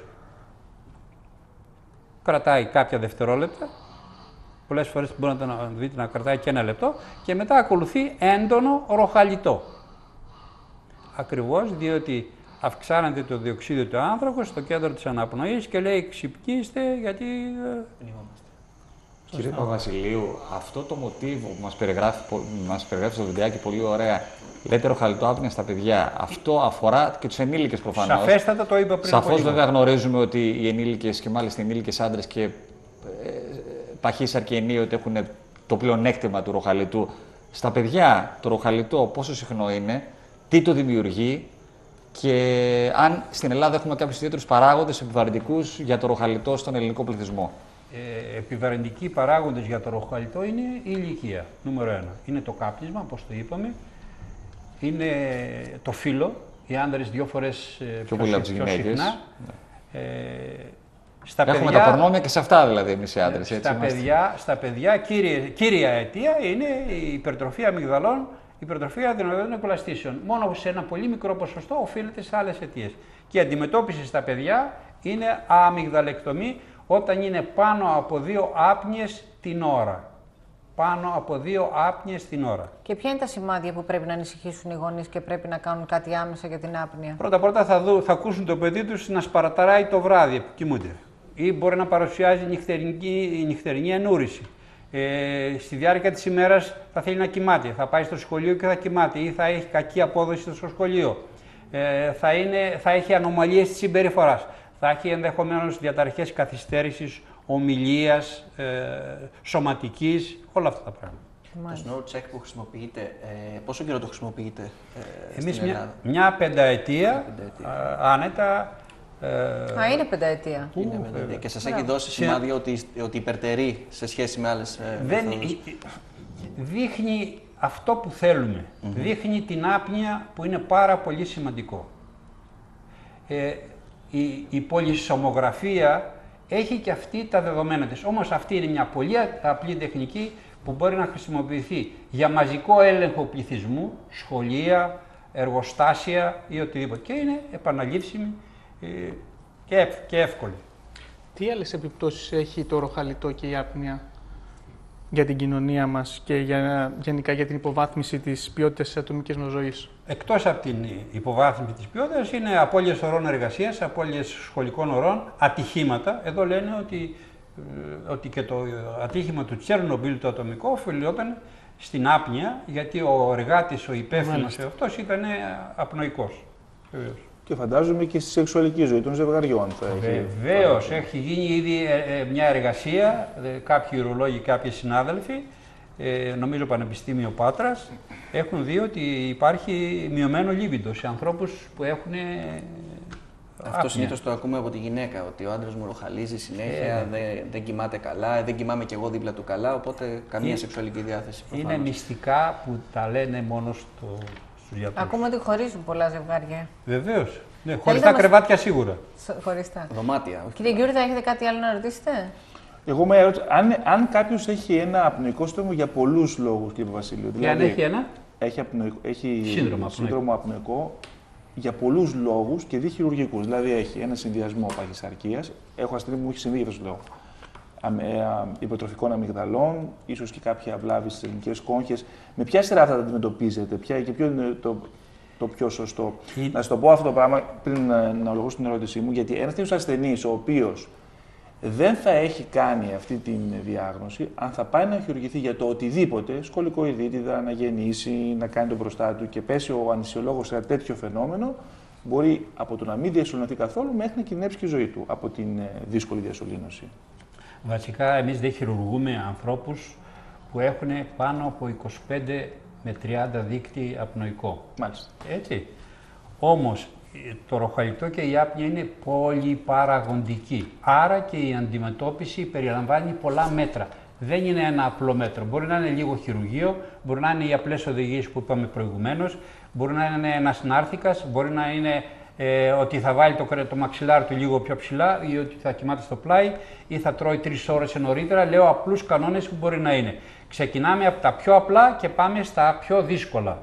Κρατάει κάποια δευτερόλεπτα. Πολλές φορές μπορείτε να δείτε να κρατάει και ένα λεπτό. Και μετά ακολουθεί έντονο ροχαλιτό. Ακριβώς διότι αυξάνεται το διοξείδιο του άνθρακου στο κέντρο της αναπνοής και λέει ξυπνήστε γιατί... Κύριε Παπαβασιλείου, αυτό το μοτίβο που μας περιγράφει, μας περιγράφει στο βιντεάκι πολύ ωραία, λέτε ροχαλιτό άπνοια στα παιδιά, αυτό αφορά και τους ενήλικες προφανώς. Σαφέστατα το είπα πριν. Σαφώς βέβαια γνωρίζουμε ότι οι ενήλικες και μάλιστα οι ενήλικες άντρες και ε, παχύσαρκοι ενίοτε έχουν το πλεονέκτημα του ροχαλιτού. Στα παιδιά το ροχαλιτό πόσο συχνό είναι, τι το δημιουργεί και αν στην Ελλάδα έχουμε κάποιους ιδιαίτερους παράγοντες επιβαρυντικούς για το ροχαλιτό στον ελληνικό πληθυσμό. Ε, επιβαρυντικοί παράγοντες για το ροχαλιτό είναι η ηλικία, νούμερο ένα. Είναι το κάπνισμα, όπως το είπαμε. Είναι το φύλο, οι άνδρες δύο φορές ε, πιο, πιο, πιο συχνά. Ναι. Ε, στα Έχουμε παιδιά, τα προνόμια και σε αυτά δηλαδή εμείς οι άντρες. Στα, έτσι, παιδιά, στα παιδιά κύριε, κύρια αιτία είναι η υπερτροφία αμυγδαλών, η υπερτροφία αδενοειδών εκολαστήσεων. Μόνο σε ένα πολύ μικρό ποσοστό οφείλεται σε άλλες αιτίες. Και η αντιμετώπιση στα παιδιά είναι αμυγδαλεκτομή όταν είναι πάνω από δύο άπνοιες την ώρα. Πάνω από δύο άπνοιες την ώρα. Και ποια είναι τα σημάδια που πρέπει να ανησυχήσουν οι γονείς και πρέπει να κάνουν κάτι άμεσα για την άπνοια? Πρώτα-πρώτα θα, δω, θα ακούσουν το παιδί τους να σπαραταράει το βράδυ που κοιμούνται. Ή μπορεί να παρουσιάζει νυχτερινή, νυχτερινή ενούρηση. Ε, στη διάρκεια της ημέρας θα θέλει να κοιμάται. Θα πάει στο σχολείο και θα κοιμάται. Ή θα έχει κακή απόδοση στο σχολείο. Ε, θα, είναι, θα έχει ανομαλίες της συμπεριφοράς. Θα έχει ενδεχομένως διαταραχές καθυστέρησης, ομιλίας, ε, σωματικής, όλα αυτά τα πράγματα. Μάλιστα. Το Snow Check που χρησιμοποιείτε, ε, πόσο καιρό το χρησιμοποιείτε ε, Εμείς στην μια, Ελλάδα? μια πενταετία, Μια πενταετία. α, άνετα. Ε, Α, είναι πενταετία. Πού, Είναι βέβαια. πενταετία. Και σας Μπράβο. έχει δώσει σημάδια ότι, ότι υπερτερεί σε σχέση με άλλες ε, Δεν, μεθόδους? δείχνει αυτό που θέλουμε. Mm-hmm. Δείχνει την άπνοια που είναι πάρα πολύ σημαντικό. Ε, η, η πολυσωμογραφία έχει και αυτή τα δεδομένα της. Όμως αυτή είναι μια πολύ απλή τεχνική που μπορεί να χρησιμοποιηθεί για μαζικό έλεγχο πληθυσμού, σχολεία, εργοστάσια ή οτιδήποτε. Και είναι επαναλήψιμη ε, και, ευ, και εύκολη. Τι άλλες επιπτώσεις έχει το ροχαλιτό και η άπνοια για την κοινωνία μας και για, γενικά για την υποβάθμιση της ποιότητας της ατομικής μας ζωής? Εκτός από την υποβάθμιση της ποιότητας, είναι απώλειες ωρών εργασίας, απώλειες σχολικών ωρών, ατυχήματα. Εδώ λένε ότι, ε, ότι και το ατύχημα του Τσέρνομπιλ, το ατομικό, οφειλόταν στην άπνοια, γιατί ο εργάτης, ο υπεύθυνος αυτός ήταν απνοϊκός. Βεβαίως. Και φαντάζομαι και στη σεξουαλική ζωή των ζευγαριών θα έχει. Βεβαίως, έχει γίνει ήδη ε, ε, μια εργασία, ε, κάποιοι ουρολόγοι, κάποιοι συνάδελφοι, ε, νομίζω Πανεπιστήμιο Πάτρας, έχουν δει ότι υπάρχει μειωμένο λίμπιντο σε ανθρώπους που έχουν ε, Αυτό συνήθως το ακούμε από τη γυναίκα, ότι ο άντρας μου ροχαλίζει συνέχεια, Ε, δεν, δεν κοιμάται καλά, δεν κοιμάμαι κι εγώ δίπλα του καλά, οπότε καμία Είναι- σεξουαλική διάθεση προφανώς. Είναι μυστικά που τα λένε μόνο στο, στους γιατρούς. Ακούμε ότι χωρίζουν πολλά ζευγάρια. Βεβαίως. Ναι, να χωρίς τα μας- κρεβάτια σίγουρα. Σ- Χωριστά. Δωμάτια, όχι. Κύριε Γκιούρδα, έχετε κάτι άλλο να ρωτήσετε? Εγώ με ερώτησα, αν, αν κάποιο έχει ένα απνοϊκό σύντρομο για πολλούς λόγους, κύριε Βασίλειο. Και αν έχει ένα, έχει, απνοϊκό, έχει Σύνδρομο σύνδρομο απνοϊκό για πολλούς λόγους και δι χειρουργικούς. Δηλαδή έχει ένα συνδυασμό παχυσαρκίας. Έχω αστρή μου έχει συμβεί για αυτόν τον λόγο. Αμ, υποτροφικών αμυγδαλών, ίσως και κάποια βλάβη στις ελληνικές κόγχες. Με ποια σειρά θα τα αντιμετωπίζετε, ποια, και ποιο είναι το, το πιο σωστό? Η- Να σας το πω αυτό το πράγμα πριν να, να ολοκληρώσω την ερώτησή μου, γιατί ένας τέτοιος ασθενής ο οποίος δεν θα έχει κάνει αυτή τη διάγνωση, αν θα πάει να χειρουργηθεί για το οτιδήποτε, σκολικοειδίτιδα, να γεννήσει, να κάνει τον μπροστά του και πέσει ο ανησιολόγος σε ένα τέτοιο φαινόμενο, μπορεί από το να μην διασωληνωθεί καθόλου μέχρι να κινδυνεύσει και η ζωή του από την ε, δύσκολη διασωλήνωση. βασικά εμείς δεν χειρουργούμε ανθρώπους που έχουν πάνω από είκοσι πέντε με τριάντα δίκτυ απνοϊκό. Μάλιστα. Έτσι. Όμως το ροχαλιτό και η άπνοια είναι πολυπαραγοντική. Άρα και η αντιμετώπιση περιλαμβάνει πολλά μέτρα. Δεν είναι ένα απλό μέτρο. Μπορεί να είναι λίγο χειρουργείο, μπορεί να είναι οι απλές οδηγίες που είπαμε προηγουμένως, μπορεί να είναι ένας νάρθικας, μπορεί να είναι ε, ότι θα βάλει το, κρέ- το μαξιλάρι του λίγο πιο ψηλά ή ότι θα κοιμάται στο πλάι ή θα τρώει τρεις ώρες νωρίτερα. Λέω απλούς κανόνες που μπορεί να είναι. Ξεκινάμε από τα πιο απλά και πάμε στα πιο δύσκολα.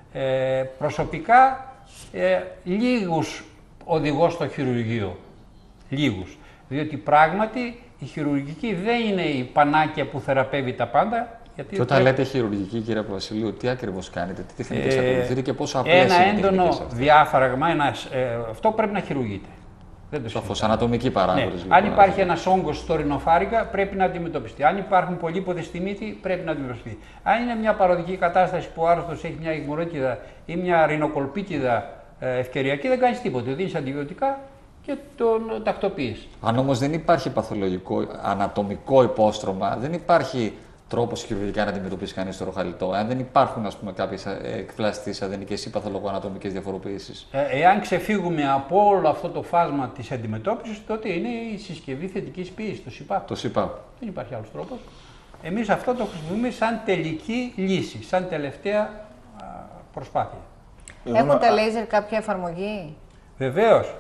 Ε, προσωπικά, ε, λίγους οδηγώ στο χειρουργείο. Λίγους. Διότι πράγματι η χειρουργική δεν είναι η πανάκια που θεραπεύει τα πάντα. Γιατί Και όταν πρέπει- λέτε χειρουργική, κύριε Παπασιλείου, τι ακριβώς κάνετε, τι τεχνικές Ε, ακολουθείτε και πόσο απλές ένα είναι οι έντονο τεχνικές αυτές? διάφραγμα, ένας, ε, αυτό πρέπει να χειρουργείται. Δεν το Σαφώς, συζητάμε. ανατομικοί Ναι. παράγοντες. Αν λοιπόν, υπάρχει έτσι. ένας όγκος στο ρινοφάρικα, πρέπει να αντιμετωπιστεί. Αν υπάρχουν πολύποδες στη μύτη, πρέπει να αντιμετωπιστεί. Αν είναι μια παροδική κατάσταση που ο άρρωστος έχει μια υγμορόκηδα ή μια ρινοκολπίτιδα ε, ευκαιριακή, δεν κάνει τίποτα. Δίνεις αντιβιωτικά και τον τακτοποιείς. Αν όμως δεν υπάρχει παθολογικό, ανατομικό υπόστρωμα, δεν υπάρχει τρόπος χειρουργικά να αντιμετωπίσει κανείς το ροχαλιτό. Αν δεν υπάρχουν, ας πούμε, κάποιες εκφράσεις της αδενικές ή παθολογοανατομικές διαφοροποίησεις. Ε, εάν ξεφύγουμε από όλο αυτό το φάσμα της αντιμετώπισης, τότε είναι η συσκευή θετικής ποίησης, το ΣΥΠΑΠ. Το ΣΥΠΑ. Δεν υπάρχει άλλος τρόπος. Εμείς αυτό το χρησιμοποιούμε σαν τελική λύση, σαν τελευταία α, προσπάθεια. Εγώ Έχουν να- τα λέιζερ κάποια εφαρμογή? Βεβαίως,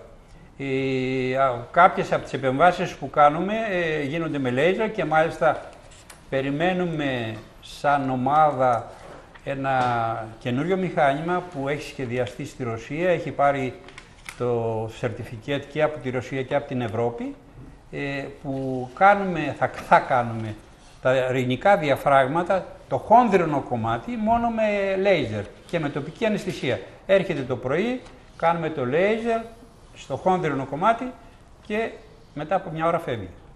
οι, α, κάποιες από τις επεμβάσεις που κάνουμε ε, γίνονται με λέιζερ και μάλιστα περιμένουμε σαν ομάδα ένα καινούριο μηχάνημα που έχει σχεδιαστεί στη Ρωσία, έχει πάρει το certificate και από τη Ρωσία και από την Ευρώπη, ε, που κάνουμε, θα, θα κάνουμε τα ρηνικά διαφράγματα, το χόνδρινο κομμάτι, μόνο με λέιζερ και με τοπική αναισθησία. Έρχεται το πρωί, κάνουμε το λέιζερ στο χόνδρινο κομμάτι και μετά από μια ώρα φεύγει.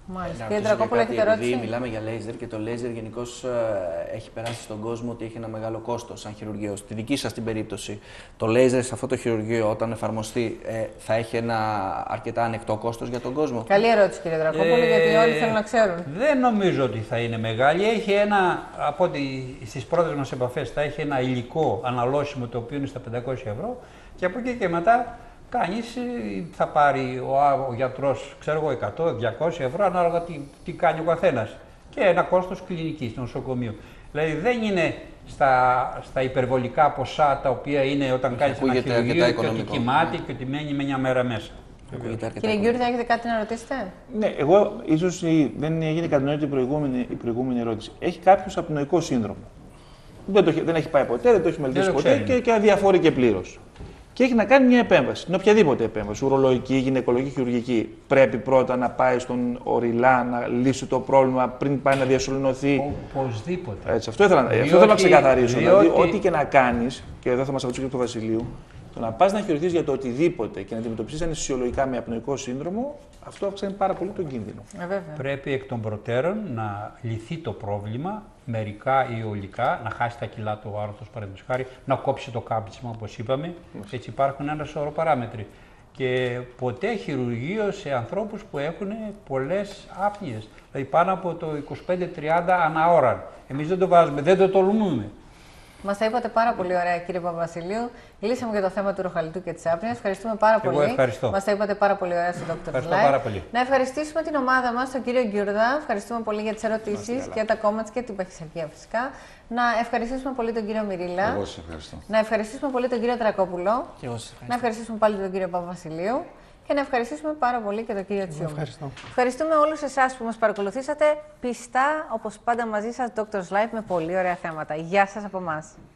Μάλιστα. Να Κύριε ρωτήσω Δρακόπουλο, και κάτι, έχετε επειδή ερώτηση? μιλάμε για λέιζερ και το λέιζερ γενικώς ε, έχει περάσει στον κόσμο ότι έχει ένα μεγάλο κόστος σαν χειρουργείο. Στη δική σας την περίπτωση, το λέιζερ σε αυτό το χειρουργείο όταν εφαρμοστεί ε, θα έχει ένα αρκετά ανεκτό κόστος για τον κόσμο? Καλή ερώτηση, κύριε Δρακόπουλο, Ε, γιατί όλοι θέλουν να ξέρουν. Δεν νομίζω ότι θα είναι μεγάλη. Έχει ένα, από ό,τι στις πρώτες μας επαφές, θα έχει ένα υλικό αναλώσιμο το οποίο είναι στα πεντακόσια ευρώ και από εκεί και μετά κανείς θα πάρει ο, ο γιατρός, ξέρω εγώ, εκατό, διακόσια ευρώ ανάλογα τι, τι κάνει ο καθένας και ένα κόστος κλινικής στο νοσοκομείο. Δηλαδή δεν είναι στα, στα υπερβολικά ποσά τα οποία είναι όταν κάνεις ένα ακούγεται χειρουργείο αρκετά και ότι οικονομικό. κοιμάται και ότι μένει με μια μέρα μέσα. Ακούγεται αρκετά Κύριε οικονομικό. Γκιούρδα, έχετε κάτι να ρωτήσετε? Ναι, εγώ ίσως η- δεν έγινε κατανοητή η προηγούμενη, η προηγούμενη ερώτηση. Έχει κάποιο απνοϊκό σύνδρομο. Δεν, το, έχει- δεν έχει πάει ποτέ, δεν το έχει μελετήσει το ποτέ ξέρει. και, και αδιαφορεί και πλήρω. Και έχει να κάνει μια επέμβαση. Είναι οποιαδήποτε επέμβαση, ουρολογική, γυναικολογική, χειρουργική. Πρέπει πρώτα να πάει στον οριλά να λύσει το πρόβλημα πριν πάει να διασωληνωθεί. Οπωσδήποτε. Έτσι, αυτό ήθελα, να- αυτό Διότι- ήθελα να ξεκαθαρίσω. Δηλαδή, διότι- ό,τι και να κάνει, και εδώ θα μα ρωτήσει και του Βασιλείου, το να πα να χειρουργηθεί για το οτιδήποτε και να αντιμετωπίσει ανησυχιολογικά με απνοϊκό σύνδρομο, αυτό αυξάνει πάρα πολύ τον κίνδυνο. Ε, βέβαια. Πρέπει εκ των προτέρων να λυθεί το πρόβλημα, μερικά ή ολικά, να χάσει τα κιλά του ο άρρωστος, παραδείγματος χάρη, να κόψει το κάμπισμα όπως είπαμε. Έτσι υπάρχουν ένα σωρό παράμετροι. Και ποτέ χειρουργείο σε ανθρώπους που έχουν πολλές άπνοιες. Δηλαδή πάνω από το είκοσι πέντε τριάντα ανά ώρα. Εμείς δεν το βάζουμε, δεν το τολμούμε. Μας τα είπατε πάρα πολύ ωραία, κύριε Παπαβασιλείου. Λύσαμε και το θέμα του ροχαλιτού και της άπνοιας. Ευχαριστούμε πάρα Εγώ πολύ. ευχαριστώ. Μας τα είπατε πάρα πολύ ωραία στο Doctor's Ευχαριστώ Live. πάρα πολύ. Να ευχαριστήσουμε την ομάδα μας, τον κύριο Γκιούρδα. Ευχαριστούμε πολύ για τις ερωτήσεις και τα comments και την παχυσαρκία φυσικά. Να ευχαριστήσουμε πολύ τον κύριο Μυρίλα. Εγώ σας ευχαριστώ. Να ευχαριστήσουμε πολύ τον κύριο Τρακόπουλο. Και εγώ σας ευχαριστώ. Να ευχαριστήσουμε πάλι τον κύριο Παπαβασιλείου. Και να ευχαριστήσουμε πάρα πολύ και τον κύριο Τσιούμ. Ευχαριστώ. Ευχαριστούμε όλους εσάς που μας παρακολουθήσατε πιστά, όπως πάντα μαζί σας, Doctor's Live, με πολύ ωραία θέματα. Γεια σας από εμάς.